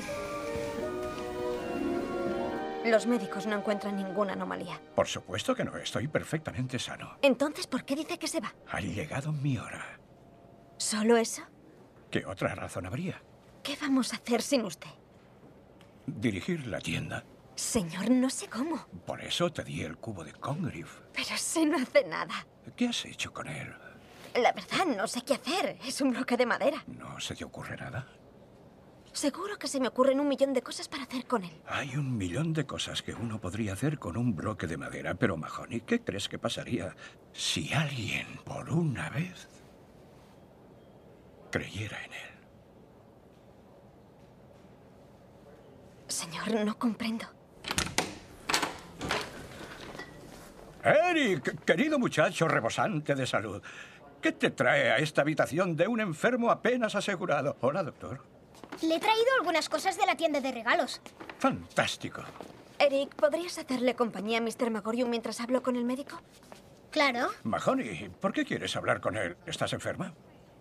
Los médicos no encuentran ninguna anomalía. Por supuesto que no, estoy perfectamente sano. Entonces, ¿por qué dice que se va? Ha llegado mi hora. ¿Solo eso? ¿Qué otra razón habría? ¿Qué vamos a hacer sin usted? Dirigir la tienda. Señor, no sé cómo. Por eso te di el cubo de Congreve. Pero se no hace nada. ¿Qué has hecho con él? La verdad, no sé qué hacer. Es un bloque de madera. ¿No se te ocurre nada? Seguro que se me ocurren un millón de cosas para hacer con él. Hay un millón de cosas que uno podría hacer con un bloque de madera, pero Mahoney, ¿qué crees que pasaría si alguien, por una vez, creyera en él? Señor, no comprendo. Eric, querido muchacho rebosante de salud, ¿qué te trae a esta habitación de un enfermo apenas asegurado? Hola, doctor. Le he traído algunas cosas de la tienda de regalos. Fantástico. Eric, ¿podrías hacerle compañía a mister Magorium mientras hablo con el médico? Claro. Mahoney, ¿por qué quieres hablar con él? ¿Estás enferma?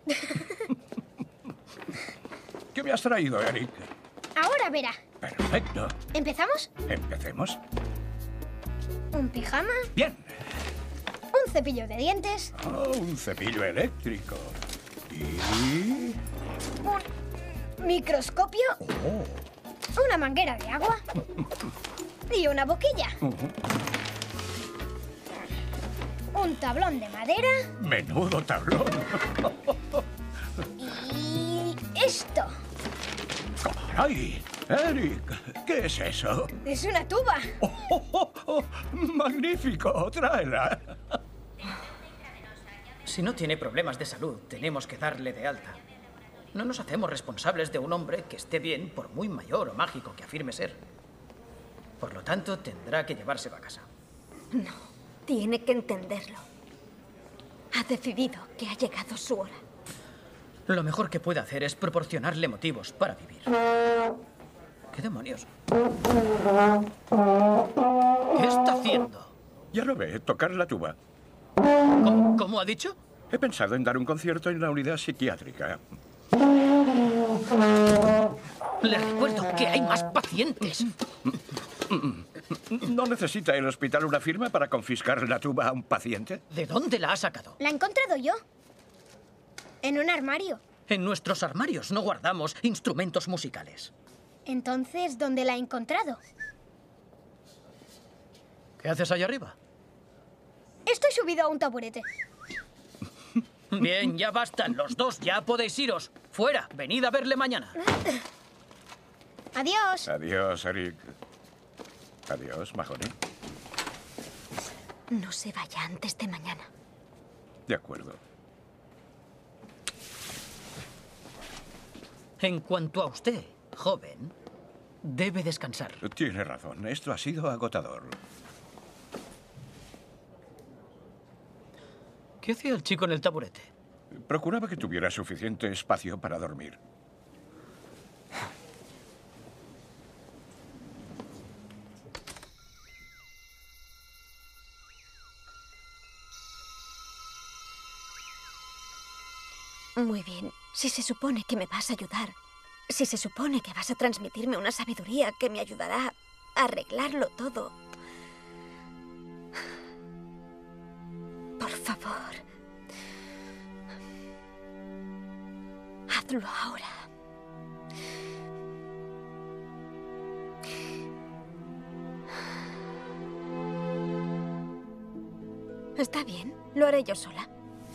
¿Qué me has traído, Eric? Ahora verá. Perfecto. ¿Empezamos? ¿Empecemos? Un pijama. Bien. Un cepillo de dientes. Oh, un cepillo eléctrico. Y... Un microscopio. Oh. Una manguera de agua. Y una boquilla. Uh-huh. Un tablón de madera. Menudo tablón. Y esto. ¡Ay! Eric, ¿qué es eso? Es una tuba. Oh, oh, oh, oh, ¡magnífico! Tráela. Si no tiene problemas de salud, tenemos que darle de alta. No nos hacemos responsables de un hombre que esté bien, por muy mayor o mágico que afirme ser. Por lo tanto, tendrá que llevarse a casa. No, tiene que entenderlo. Ha decidido que ha llegado su hora. Lo mejor que puede hacer es proporcionarle motivos para vivir. ¿Qué demonios? ¿Qué está haciendo? Ya lo ve, tocar la tuba. ¿Cómo, cómo ha dicho? He pensado en dar un concierto en la unidad psiquiátrica. Le recuerdo que hay más pacientes. ¿No necesita el hospital una firma para confiscar la tuba a un paciente? ¿De dónde la ha sacado? La he encontrado yo. En un armario. En nuestros armarios no guardamos instrumentos musicales. Entonces, ¿dónde la he encontrado? ¿Qué haces allá arriba? Estoy subido a un taburete. Bien, ya bastan. Los dos ya podéis iros. Fuera, venid a verle mañana. Adiós. Adiós, Eric. Adiós, Mahoney. No se vaya antes de mañana. De acuerdo. En cuanto a usted, joven, debe descansar. Tiene razón. Esto ha sido agotador. ¿Qué hacía el chico en el taburete? Procuraba que tuviera suficiente espacio para dormir. Muy bien. Si se supone que me vas a ayudar, si se supone que vas a transmitirme una sabiduría que me ayudará a arreglarlo todo, por favor, hazlo ahora. Está bien, lo haré yo sola.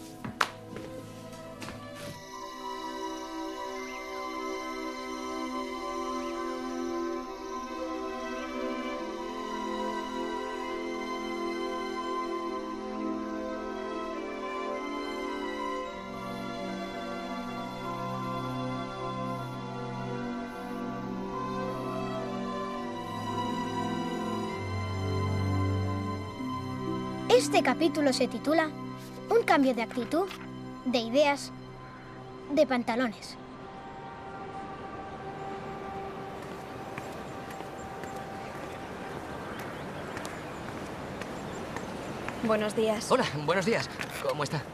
Este capítulo se titula Un cambio de actitud, de ideas, de pantalones. Buenos días. Hola, buenos días. ¿Cómo está?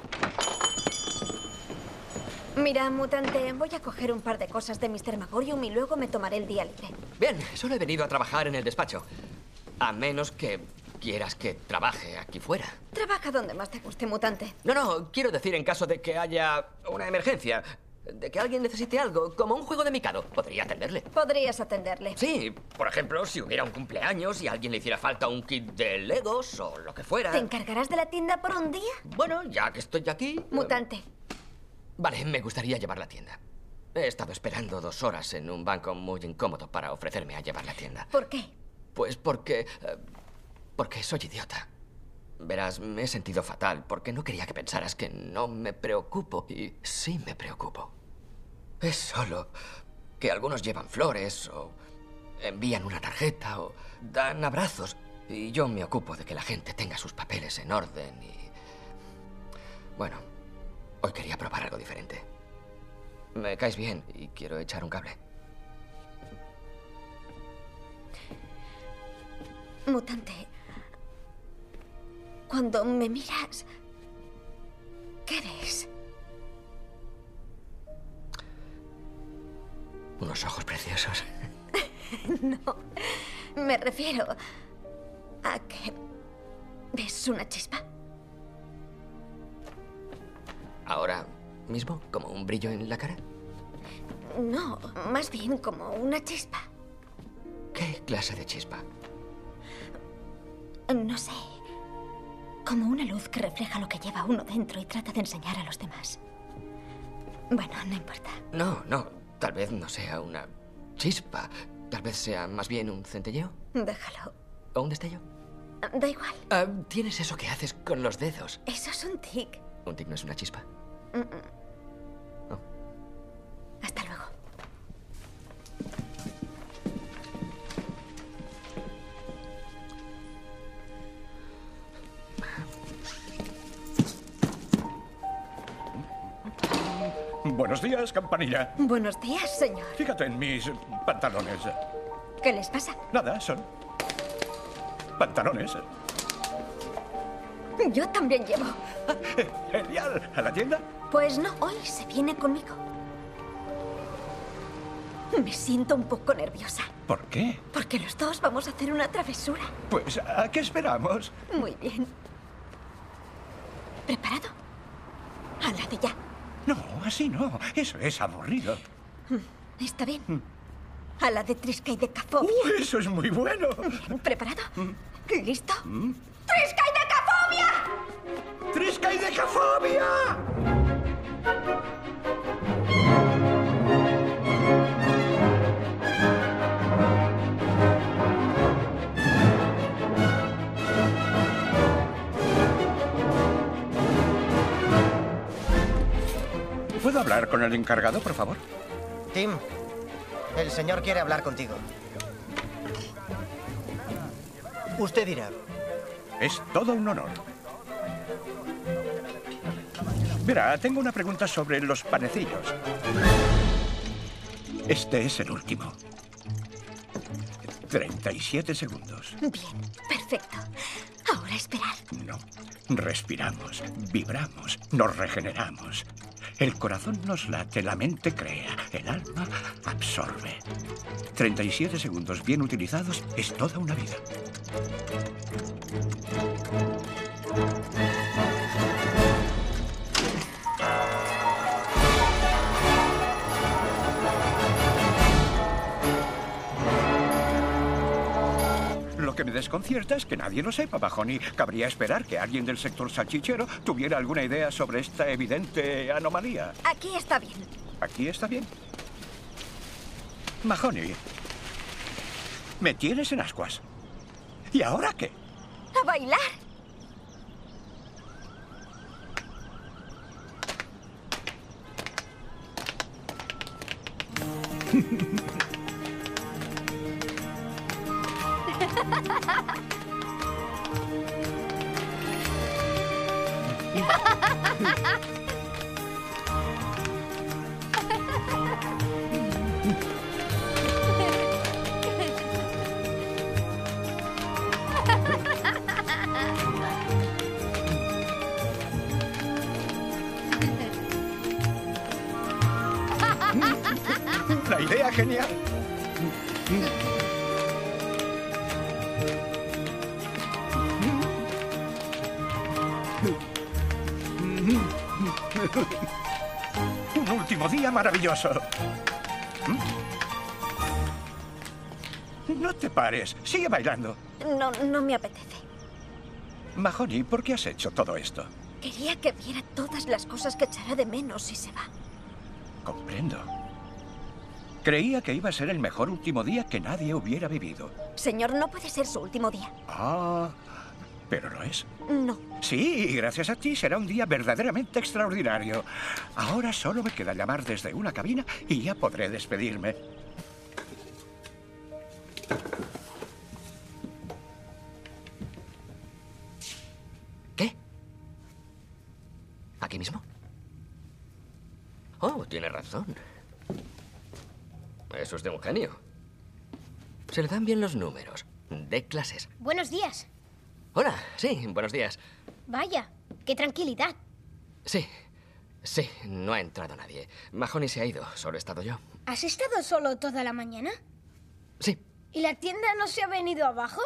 Mira, mutante, voy a coger un par de cosas de mister Magorium y luego me tomaré el día libre. Bien, solo he venido a trabajar en el despacho. A menos que quieras que trabaje aquí fuera. Trabaja donde más te guste, mutante. No, no, quiero decir en caso de que haya una emergencia, de que alguien necesite algo, como un juego de Mikado. Podría atenderle. Podrías atenderle. Sí, por ejemplo, si hubiera un cumpleaños y a alguien le hiciera falta un kit de Legos o lo que fuera. ¿Te encargarás de la tienda por un día? Bueno, ya que estoy aquí... Mutante. Eh... Vale, me gustaría llevar la tienda. He estado esperando dos horas en un banco muy incómodo para ofrecerme a llevar la tienda. ¿Por qué? Pues porque... Eh, porque soy idiota. Verás, me he sentido fatal porque no quería que pensaras que no me preocupo. Y sí me preocupo. Es solo que algunos llevan flores o envían una tarjeta o dan abrazos. Y yo me ocupo de que la gente tenga sus papeles en orden y... Bueno, hoy quería probar algo diferente. Me caes bien y quiero echar un cable. Mutante, cuando me miras, ¿qué ves? Unos ojos preciosos. No, me refiero a que ves una chispa. ¿Ahora mismo? ¿Como un brillo en la cara? No, más bien como una chispa. ¿Qué clase de chispa? No sé. Como una luz que refleja lo que lleva uno dentro y trata de enseñar a los demás. Bueno, no importa. No, no. Tal vez no sea una chispa. Tal vez sea más bien un centelleo. Déjalo. ¿O un destello? Da igual. Uh, Tienes eso que haces con los dedos. Eso es un tic. ¿Un tic no es una chispa? Mm -mm. Oh. Hasta luego. Buenos días, campanilla. Buenos días, señor. Fíjate en mis pantalones. ¿Qué les pasa? Nada, son pantalones. Yo también llevo. Genial. ¿A la tienda? Pues no, hoy se viene conmigo. Me siento un poco nerviosa. ¿Por qué? Porque los dos vamos a hacer una travesura. Pues, ¿a qué esperamos? Muy bien. ¿Preparado? A la de ya. No, así no. Eso es aburrido. Está bien. A la de Trisca y Decafobia. Uh, eso es muy bueno. Bien, ¿preparado? ¿Listo? ¿Mm? ¡Trisca y Decafobia! ¡Trisca y Decafobia! ¿Puedo hablar con el encargado, por favor? Tim, el señor quiere hablar contigo. Usted dirá. Es todo un honor. Verá, tengo una pregunta sobre los panecillos. Este es el último. treinta y siete segundos. Bien, perfecto. Ahora esperar. No. Respiramos, vibramos, nos regeneramos. El corazón nos late, la mente crea, el alma absorbe. treinta y siete segundos bien utilizados es toda una vida. Lo que me desconcierta es que nadie lo sepa, Mahoney. Cabría esperar que alguien del sector salchichero tuviera alguna idea sobre esta evidente anomalía. Aquí está bien. ¿Aquí está bien? Mahoney, me tienes en ascuas. ¿Y ahora qué? A bailar. La idea genial. Un último día maravilloso. No te pares. Sigue bailando. No, no me apetece. Mahoney, ¿por qué has hecho todo esto? Quería que viera todas las cosas que echará de menos si se va. Comprendo. Creía que iba a ser el mejor último día que nadie hubiera vivido. Señor, no puede ser su último día. Ah, pero lo es. No. Sí, y gracias a ti será un día verdaderamente extraordinario. Ahora solo me queda llamar desde una cabina y ya podré despedirme. ¿Qué? ¿Aquí mismo? Oh, tiene razón. Eso es de un genio. Se le dan bien los números. De clases. Buenos días. Hola, sí, buenos días. Vaya, qué tranquilidad. Sí, sí, no ha entrado nadie. Mahoney se ha ido, solo he estado yo. ¿Has estado solo toda la mañana? Sí. ¿Y la tienda no se ha venido abajo?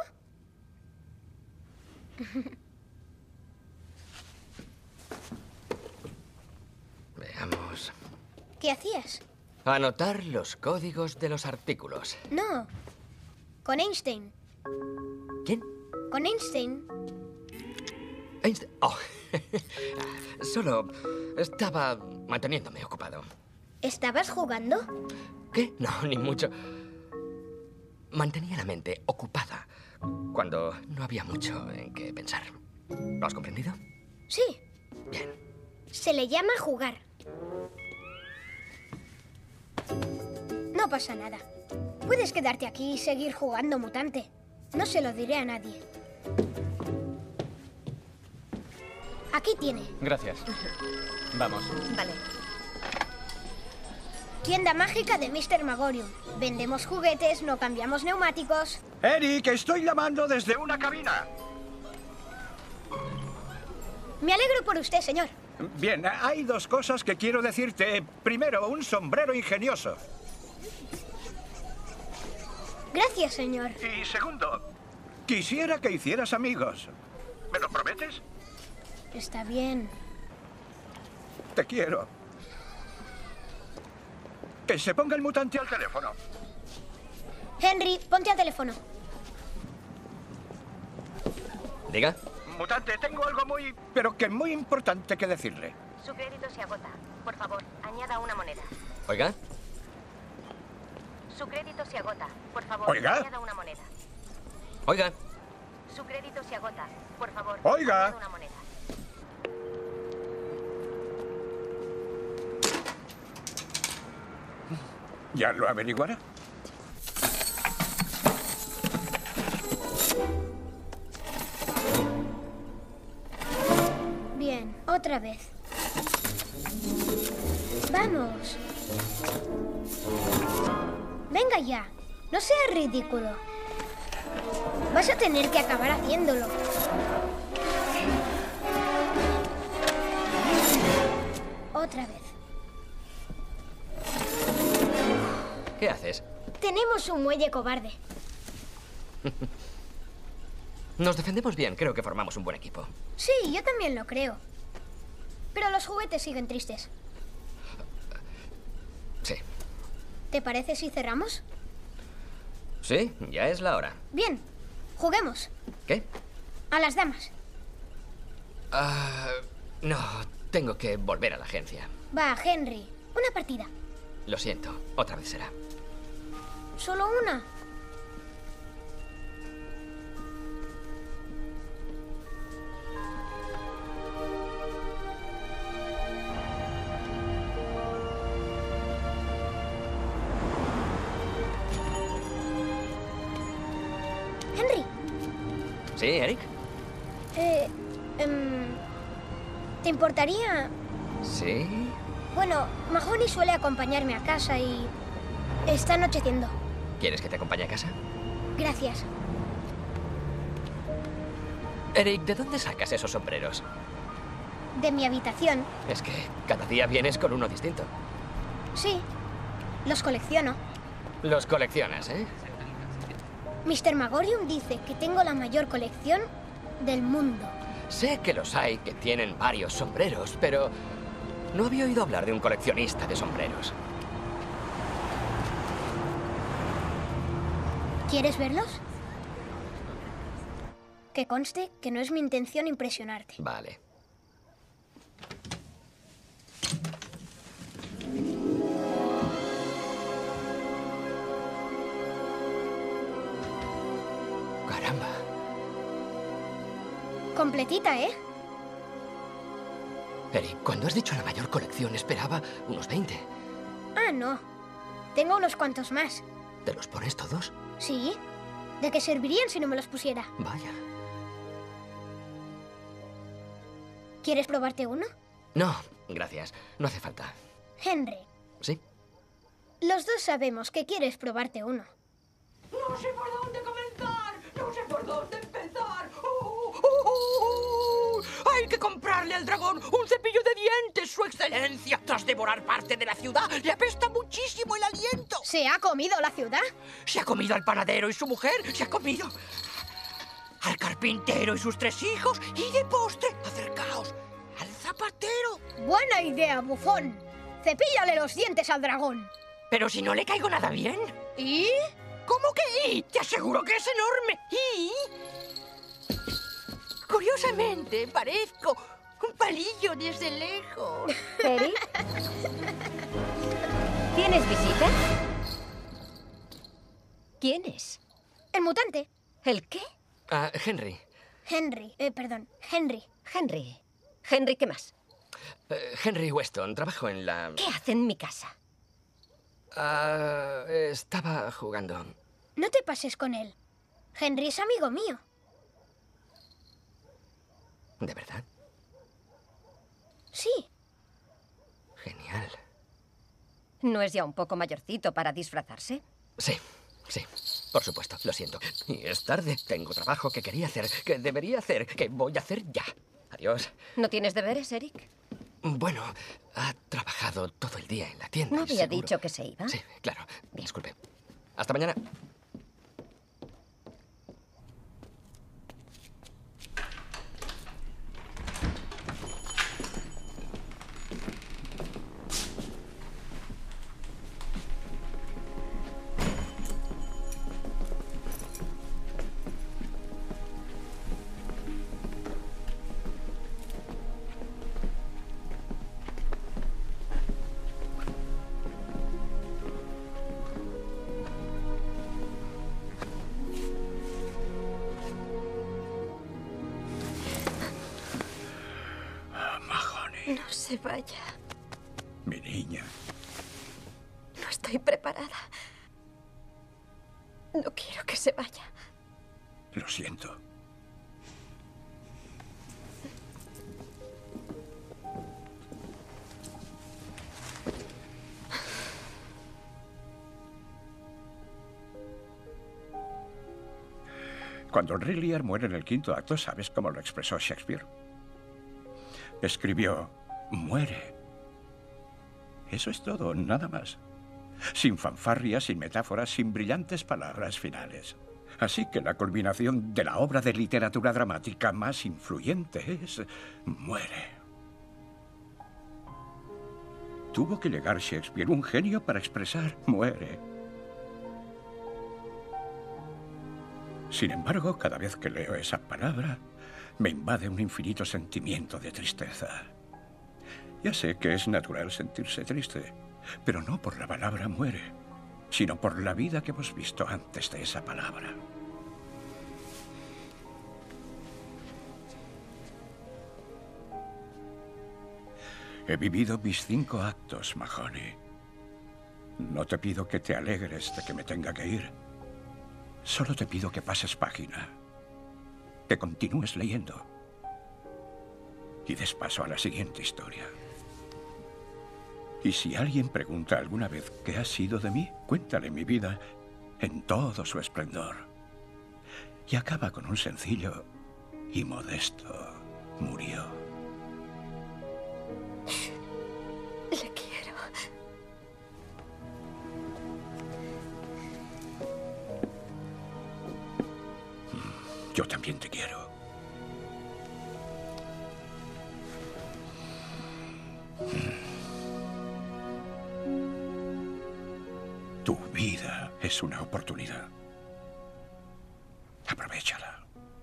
Veamos. ¿Qué hacías? Anotar los códigos de los artículos. No, con Einstein. ¿Quién? Con Einstein. Einstein. Oh, solo estaba manteniéndome ocupado. ¿Estabas jugando? ¿Qué? No, ni mucho. Mantenía la mente ocupada cuando no había mucho en qué pensar. ¿Lo has comprendido? Sí. Bien. Se le llama jugar. No pasa nada. Puedes quedarte aquí y seguir jugando, mutante. No se lo diré a nadie. Aquí tiene. Gracias. Vamos. Vale. Tienda mágica de mister Magorium. Vendemos juguetes, no cambiamos neumáticos. Eric, estoy llamando desde una cabina. Me alegro por usted, señor. Bien, hay dos cosas que quiero decirte. Primero, un sombrero ingenioso. Gracias, señor. Y segundo, quisiera que hicieras amigos. ¿Me lo prometes? Está bien. Te quiero. Que se ponga el mutante al teléfono. Henry, ponte al teléfono. Diga. Mutante, tengo algo muy, pero que muy importante que decirle. Su crédito se agota. Por favor, añada una moneda. Oiga. Su crédito se agota. Por favor, Oiga. añada una moneda. Oiga. Su crédito se agota. Por favor, Oiga. añada una moneda. ¿Ya lo averiguará? Bien, otra vez. Vamos. Venga ya. No seas ridículo. Vas a tener que acabar haciéndolo. Otra vez. ¿Qué haces? Tenemos un muelle cobarde. Nos defendemos bien. Creo que formamos un buen equipo. Sí, yo también lo creo. Pero los juguetes siguen tristes. Sí. ¿Te parece si cerramos? Sí, ya es la hora. Bien, juguemos. ¿Qué? A las damas. Ah, no, tengo que volver a la agencia. Va, Henry, una partida. Lo siento, otra vez será. ¿Solo una? Henry. ¿Sí, Eric? Eh, em, ¿te importaría? Sí. Bueno, Mahoney suele acompañarme a casa y está anocheciendo. ¿Quieres que te acompañe a casa? Gracias. Eric, ¿de dónde sacas esos sombreros? De mi habitación. Es que cada día vienes con uno distinto. Sí, los colecciono. Los coleccionas, ¿eh? mister Magorium dice que tengo la mayor colección del mundo. Sé que los hay que tienen varios sombreros, pero no había oído hablar de un coleccionista de sombreros. ¿Quieres verlos? Que conste que no es mi intención impresionarte. Vale. Caramba. Completita, ¿eh? Eric, cuando has dicho la mayor colección, esperaba unos veinte. Ah, no. Tengo unos cuantos más. ¿Te los pones todos? Sí. ¿De qué servirían si no me los pusiera? Vaya. ¿Quieres probarte uno? No, gracias. No hace falta. Henry. ¿Sí? Los dos sabemos que quieres probarte uno. No sé por dónde comenzar. No sé por dónde empezar. Oh, oh, oh, oh. Hay que comprarle al dragón un cepillo de dientes, su excelencia. Tras devorar parte de la ciudad, le apesta muchísimo el aliento. ¿Se ha comido la ciudad? Se ha comido al panadero y su mujer. Se ha comido al carpintero y sus tres hijos. Y de postre, acercaos, al zapatero. Buena idea, bufón. Cepíllale los dientes al dragón. Pero si no le caigo nada bien. ¿Y? ¿Cómo que y? Te aseguro que es enorme. ¿Y? Curiosamente, parezco un palillo desde lejos. ¿Eric? ¿Tienes visita? ¿Quién es? El mutante. ¿El qué? Ah, Henry. Henry, eh, perdón, Henry. Henry. Henry, ¿qué más? Eh, Henry Weston, trabajo en la... ¿Qué hace en mi casa? Ah, estaba jugando. No te pases con él. Henry es amigo mío. ¿De verdad? Sí. Genial. ¿No es ya un poco mayorcito para disfrazarse? Sí, sí, por supuesto, lo siento. Y es tarde, tengo trabajo que quería hacer, que debería hacer, que voy a hacer ya. Adiós. ¿No tienes deberes, Eric? Bueno, ha trabajado todo el día en la tienda. ¿No había seguro. dicho que se iba? Sí, claro. Disculpe. Hasta mañana. No se vaya. Mi niña. No estoy preparada. No quiero que se vaya. Lo siento. Cuando el rey Lear muere en el quinto acto, ¿sabes cómo lo expresó Shakespeare? Escribió, muere. Eso es todo, nada más. sin fanfarrias, sin metáforas, sin brillantes palabras finales. Así que la culminación de la obra de literatura dramática más influyente es Muere. Tuvo que llegar Shakespeare, un genio, para expresar Muere. Sin embargo, cada vez que leo esa palabra, me invade un infinito sentimiento de tristeza. Ya sé que es natural sentirse triste, pero no por la palabra muere, sino por la vida que hemos visto antes de esa palabra. He vivido mis cinco actos, Mahoney. No te pido que te alegres de que me tenga que ir. Solo te pido que pases página, que continúes leyendo y des paso a la siguiente historia. Y si alguien pregunta alguna vez qué ha sido de mí, cuéntale mi vida en todo su esplendor. Y acaba con un sencillo y modesto murió. Le quiero. Yo también te quiero. Tu vida es una oportunidad. Aprovéchala.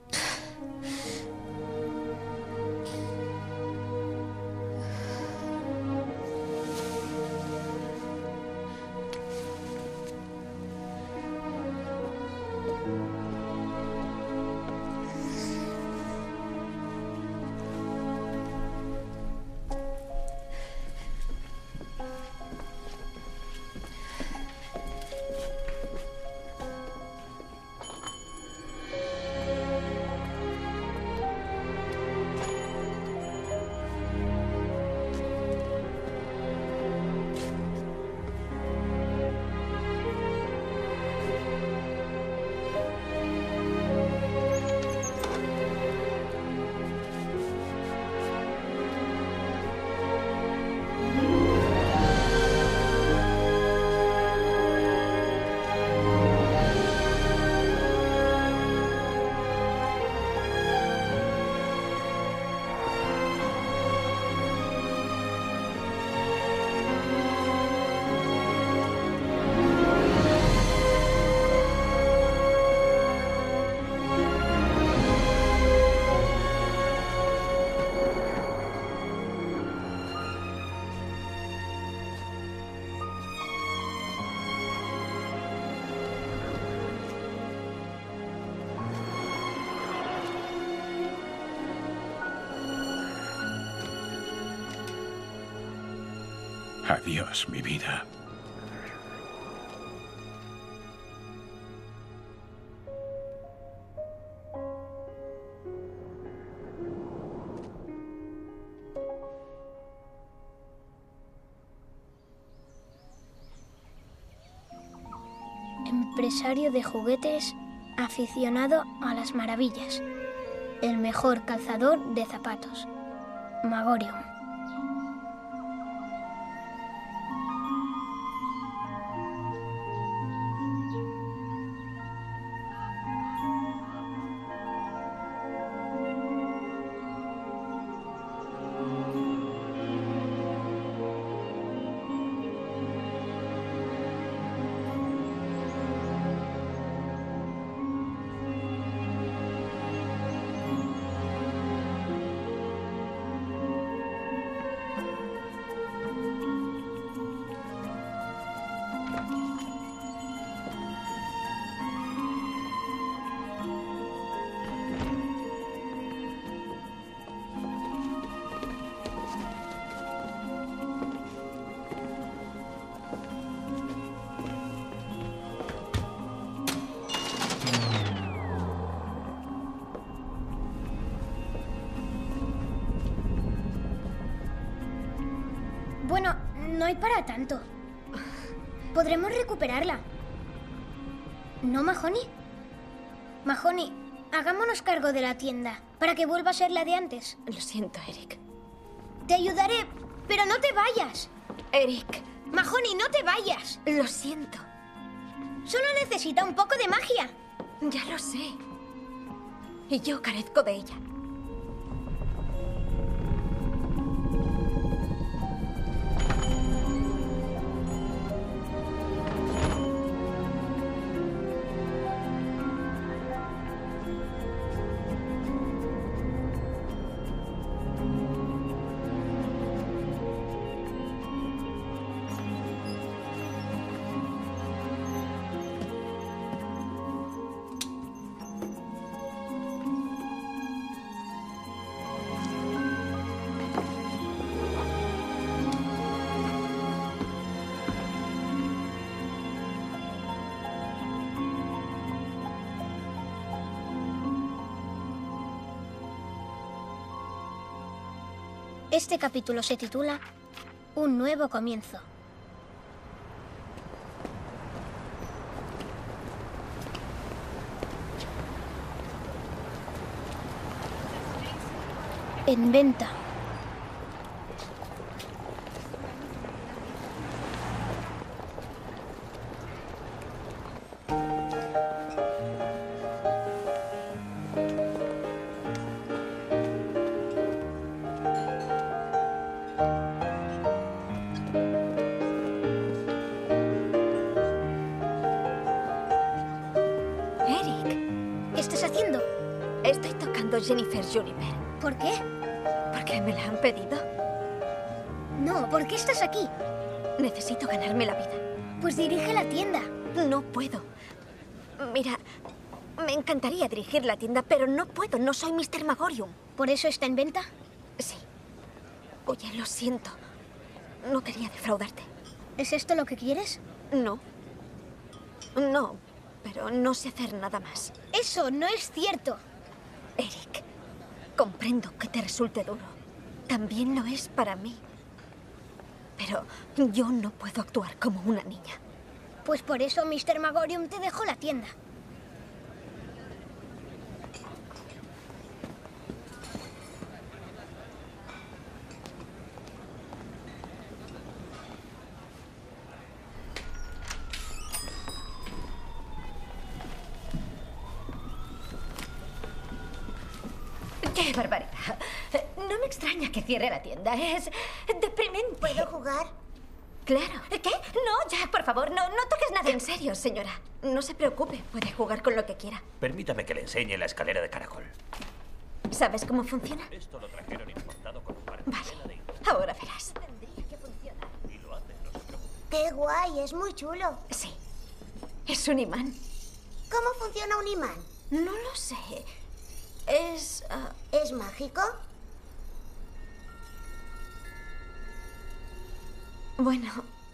Adiós, mi vida. Empresario de juguetes, aficionado a las maravillas. El mejor calzador de zapatos. Magorium. Bueno, no hay para tanto. Podremos recuperarla. ¿No, Mahoney? Mahoney, hagámonos cargo de la tienda para que vuelva a ser la de antes. Lo siento, Eric. Te ayudaré, pero no te vayas. Eric, Mahoney, no te vayas. Lo siento. Solo necesita un poco de magia. Ya lo sé. Y yo carezco de ella. Este capítulo se titula Un nuevo comienzo. En venta. Jennifer Juniper. ¿Por qué? Porque me la han pedido. No, ¿por qué estás aquí? Necesito ganarme la vida. Pues dirige la tienda. No puedo. Mira, me encantaría dirigir la tienda, pero no puedo. No soy mister Magorium. ¿Por eso está en venta? Sí. Oye, lo siento. No quería defraudarte. ¿Es esto lo que quieres? No. No, pero no sé hacer nada más. Eso no es cierto. Eric, comprendo que te resulte duro. También lo es para mí. Pero yo no puedo actuar como una niña. Pues por eso mister Magorium te dejó la tienda. ¡Qué barbaridad! No me extraña que cierre la tienda. Es deprimente. ¿Puedo jugar? Claro. ¿Qué? No, Jack, por favor, no, no toques nada. En serio, señora. No se preocupe. Puede jugar con lo que quiera. Permítame que le enseñe la escalera de caracol. ¿Sabes cómo funciona? Esto lo trajeron importado con un par Vale. Ahora verás. Y lo hacen, no se preocupe. ¡Qué guay! Es muy chulo. Sí. Es un imán. ¿Cómo funciona un imán? No lo sé. Es... Uh... ¿Es mágico? Bueno...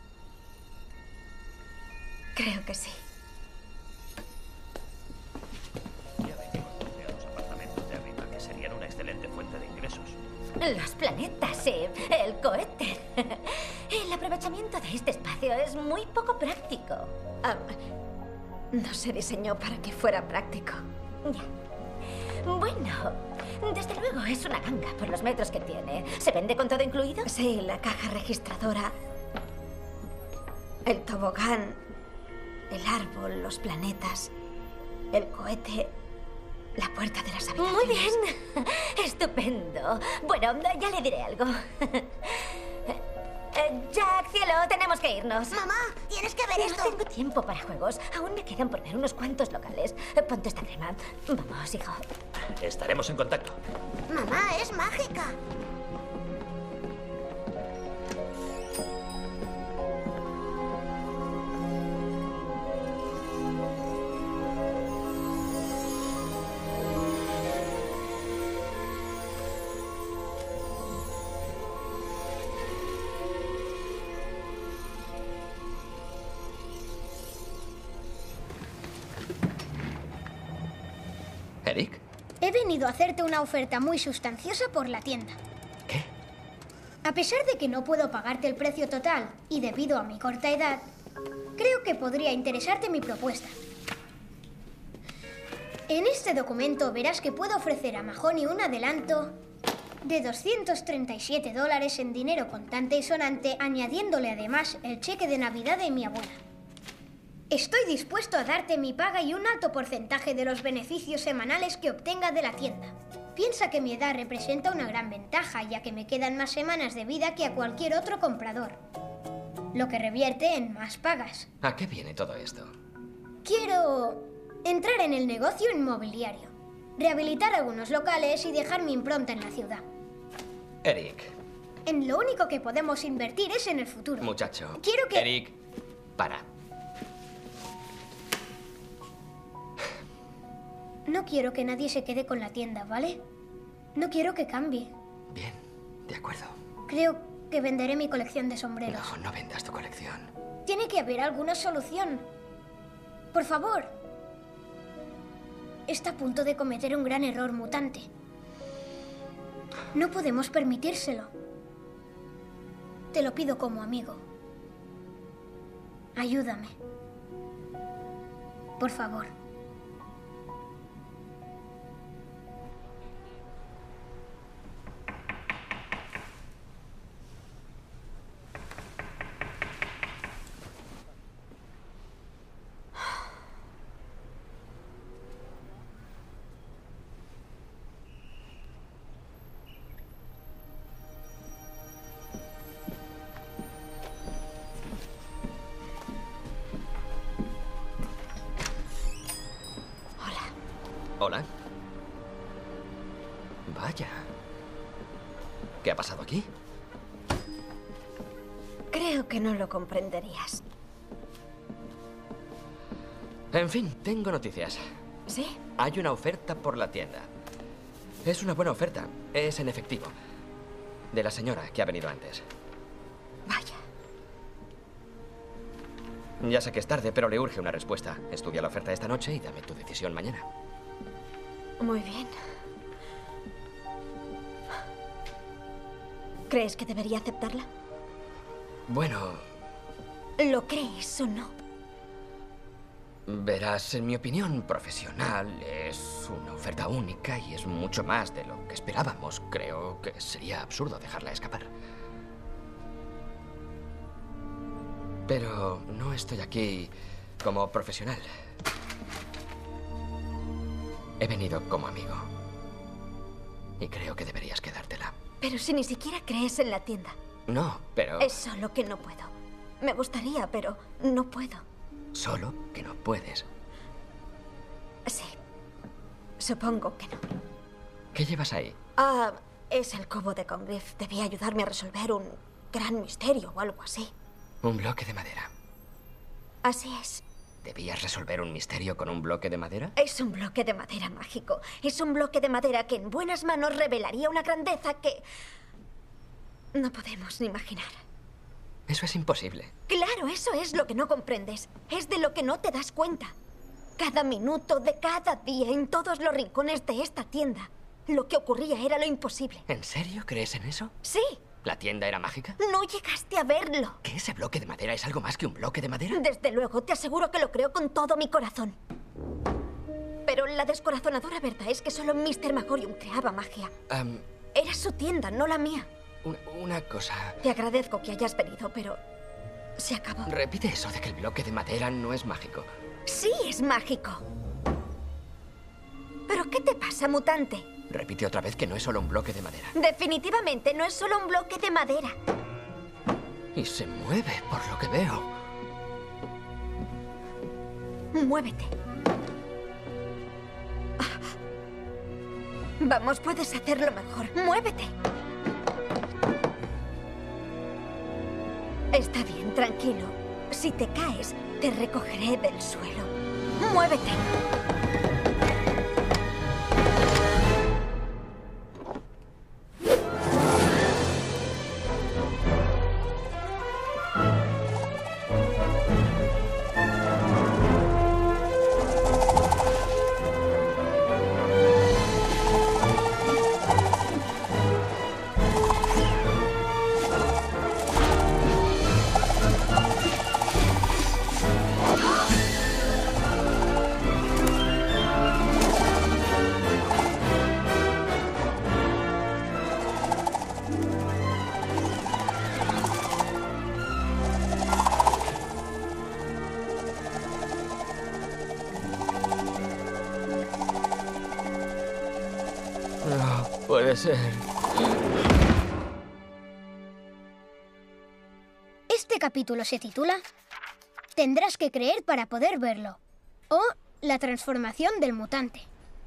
Creo que sí. Ya ve que construye a los apartamentos de arriba, que serían una excelente fuente de ingresos. Los planetas, sí. El cohete. El aprovechamiento de este espacio es muy poco práctico. Um, no se diseñó para que fuera práctico. Ya. Bueno, desde luego es una ganga por los metros que tiene. ¿Se vende con todo incluido? Sí, la caja registradora, el tobogán, el árbol, los planetas, el cohete, la puerta de las habitaciones. Muy bien. Estupendo. Bueno, ya le diré algo. Jack, cielo, tenemos que irnos. Mamá, tienes que ver no esto. No tengo tiempo para juegos. Aún me quedan por ver unos cuantos locales. Ponte esta crema. Vamos, hijo. Estaremos en contacto. Mamá, es mágica. ¿Eric? He venido a hacerte una oferta muy sustanciosa por la tienda. ¿Qué? A pesar de que no puedo pagarte el precio total y debido a mi corta edad, creo que podría interesarte mi propuesta. En este documento verás que puedo ofrecer a Mahoney un adelanto de doscientos treinta y siete dólares en dinero contante y sonante, añadiéndole además el cheque de Navidad de mi abuela. Estoy dispuesto a darte mi paga y un alto porcentaje de los beneficios semanales que obtenga de la tienda. Piensa que mi edad representa una gran ventaja, ya que me quedan más semanas de vida que a cualquier otro comprador, lo que revierte en más pagas. ¿A qué viene todo esto? Quiero entrar en el negocio inmobiliario, rehabilitar algunos locales y dejar mi impronta en la ciudad. Eric. En lo único que podemos invertir es en el futuro. Muchacho. Quiero que... Eric, para. No quiero que nadie se quede con la tienda, ¿vale? No quiero que cambie. Bien, de acuerdo. Creo que venderé mi colección de sombreros. No, no vendas tu colección. Tiene que haber alguna solución. Por favor. Está a punto de cometer un gran error mutante. No podemos permitírselo. Te lo pido como amigo. Ayúdame. Por favor. Hola. Vaya. ¿Qué ha pasado aquí? Creo que no lo comprenderías. En fin, tengo noticias. ¿Sí? Hay una oferta por la tienda. Es una buena oferta. Es en efectivo. De la señora que ha venido antes. Vaya. Ya sé que es tarde, pero le urge una respuesta. Estudia la oferta esta noche y dame tu decisión mañana. Muy bien. ¿Crees que debería aceptarla? Bueno... ¿Lo crees o no? Verás, en mi opinión profesional, es una oferta única y es mucho más de lo que esperábamos. Creo que sería absurdo dejarla escapar. Pero no estoy aquí como profesional. He venido como amigo. Y creo que deberías quedártela. Pero si ni siquiera crees en la tienda. No, pero... Es solo que no puedo. Me gustaría, pero no puedo. Solo que no puedes. Sí. Supongo que no. ¿Qué llevas ahí? Ah, es el cubo de Congreve. Debía ayudarme a resolver un gran misterio o algo así. Un bloque de madera. Así es. ¿Debías resolver un misterio con un bloque de madera? Es un bloque de madera mágico. Es un bloque de madera que en buenas manos revelaría una grandeza que... no podemos ni imaginar. Eso es imposible. Claro, eso es lo que no comprendes. Es de lo que no te das cuenta. Cada minuto de cada día, en todos los rincones de esta tienda, lo que ocurría era lo imposible. ¿En serio crees en eso? Sí. ¿La tienda era mágica? No llegaste a verlo. ¿Que ese bloque de madera es algo más que un bloque de madera? Desde luego, te aseguro que lo creo con todo mi corazón. Pero la descorazonadora verdad es que solo míster Magorium creaba magia. Um, Era su tienda, no la mía. Una, una cosa... Te agradezco que hayas venido, pero... se acabó. Repite eso de que el bloque de madera no es mágico. Sí, es mágico. ¿Pero qué te pasa, mutante? Repite otra vez que no es solo un bloque de madera. Definitivamente no es solo un bloque de madera. Y se mueve, por lo que veo. Muévete. Vamos, puedes hacerlo mejor. Muévete. Está bien, tranquilo. Si te caes, te recogeré del suelo. Muévete. puede ser. Este capítulo se titula Tendrás que creer para poder verlo, o La transformación del mutante.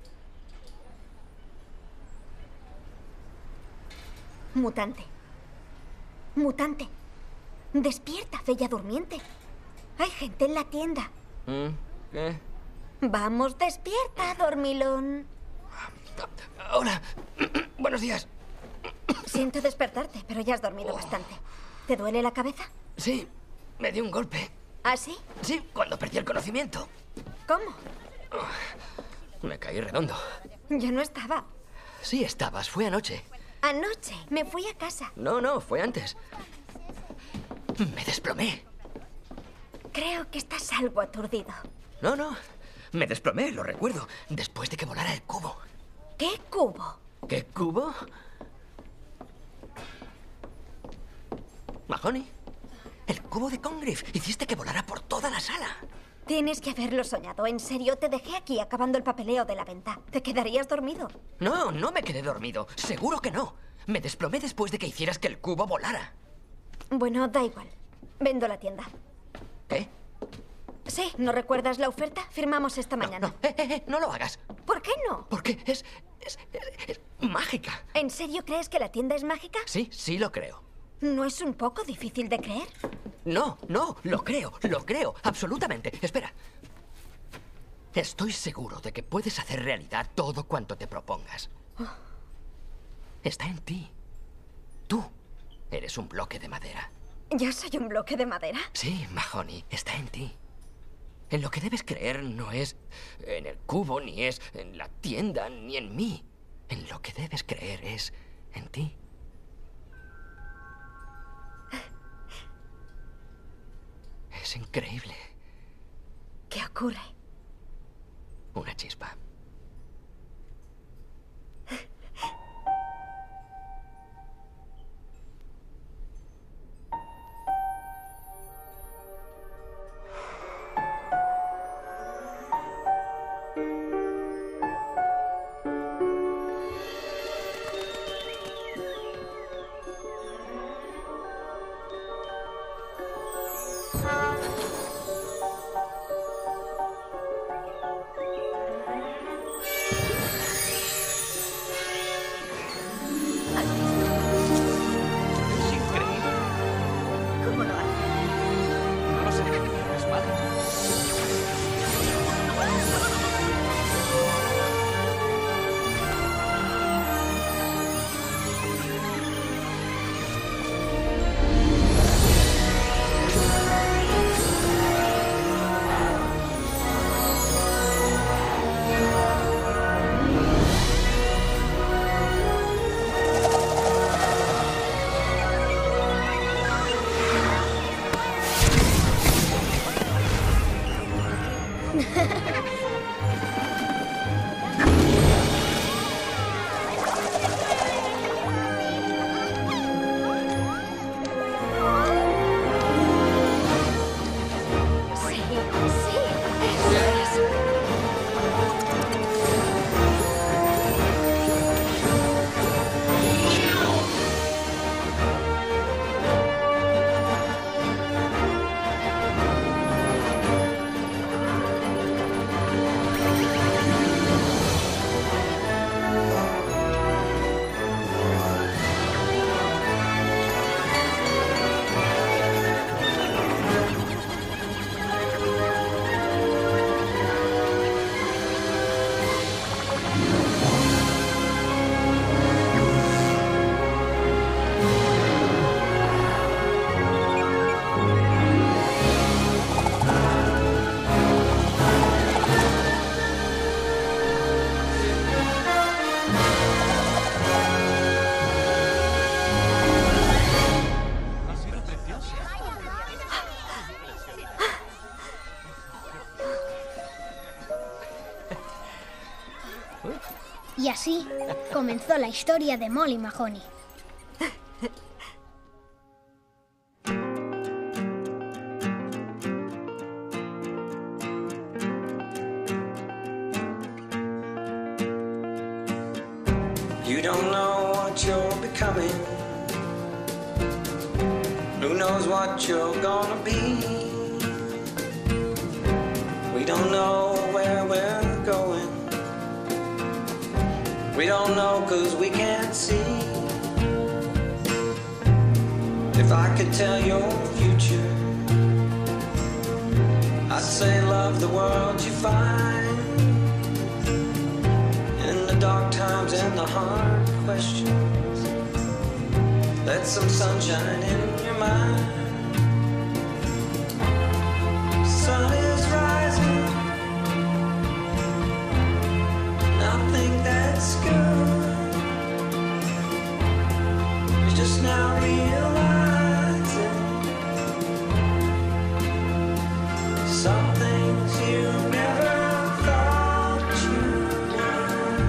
Mutante. Mutante. Despierta, bella durmiente. Hay gente en la tienda. ¿Mm? ¿Qué? Vamos, despierta, dormilón. Hola. Buenos días. Siento despertarte, pero ya has dormido bastante. ¿Te duele la cabeza? Sí, me dio un golpe. ¿Ah, sí? Sí, cuando perdí el conocimiento. ¿Cómo? Me caí redondo. Yo no estaba. Sí, estabas. Fue anoche. Anoche. Me fui a casa. No, no, fue antes. Me desplomé. Creo que estás algo aturdido. No, no. Me desplomé, lo recuerdo. Después de que volara el cubo. ¿Qué cubo? ¿Qué cubo? Mahoney. El cubo de Congreve. Hiciste que volara por toda la sala. Tienes que haberlo soñado. En serio, te dejé aquí acabando el papeleo de la venta. ¿Te quedarías dormido? No, no me quedé dormido. Seguro que no. Me desplomé después de que hicieras que el cubo volara. Bueno, da igual. Vendo la tienda. ¿Qué? Sí, ¿no recuerdas la oferta? Firmamos esta No, mañana. no, eh, eh, eh, no lo hagas. ¿Por qué no? Porque es, es, es, es mágica. ¿En serio crees que la tienda es mágica? Sí, sí lo creo. ¿No es un poco difícil de creer? No, no, lo creo, lo creo, absolutamente. Espera. Estoy seguro de que puedes hacer realidad todo cuanto te propongas. Oh. Está en ti. Tú eres un bloque de madera. ¿Yo soy un bloque de madera? Sí, Mahoney, está en ti. En lo que debes creer no es en el cubo, ni es en la tienda, ni en mí. En lo que debes creer es en ti. Es increíble. ¿Qué ocurre? Una chispa. Y así comenzó la historia de Molly Mahoney. You You don't know what you're becoming. Who knows what you're gonna be? We don't know where we're going. We don't know 'cause we can't see. If I could tell your future, I'd say love the world you find. In the dark times and the hard questions, let some sunshine in your mind. Sun is rising, I think that's good. It's just now realizing some things you never thought you would.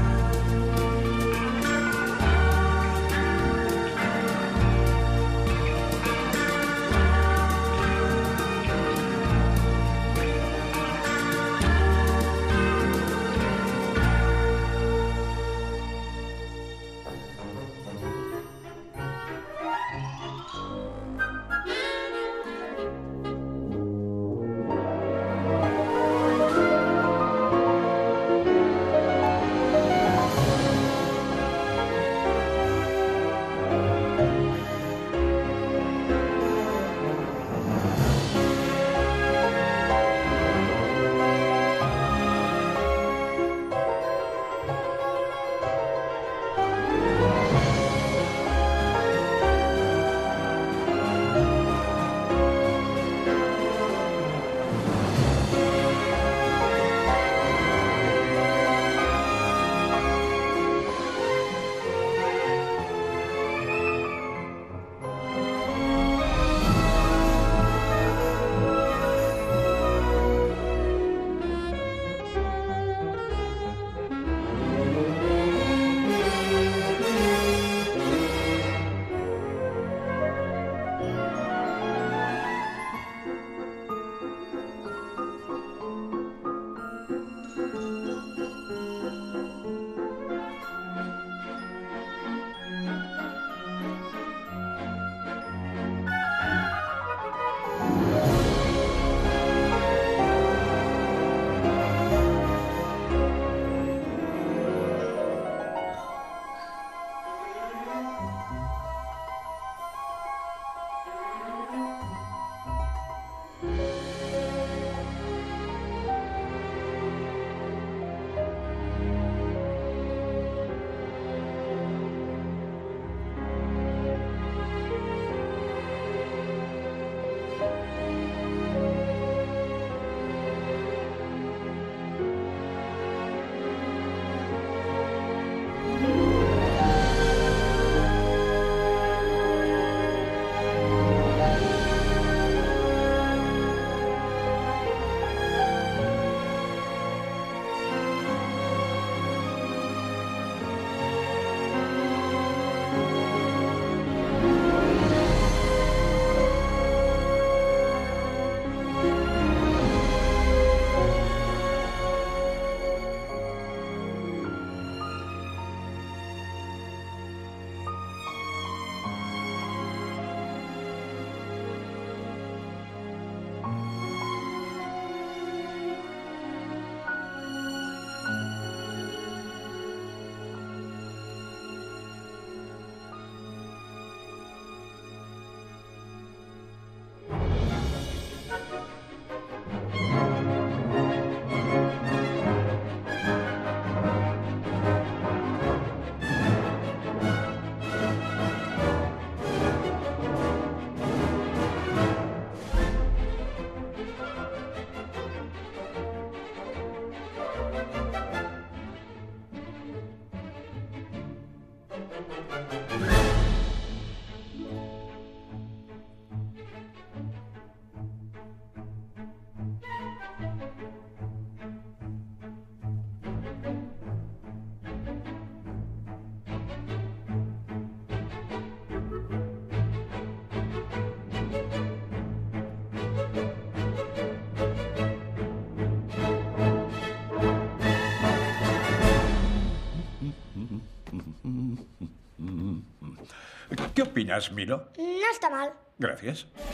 ¿Qué opinas, Milo? No está mal. Gracias.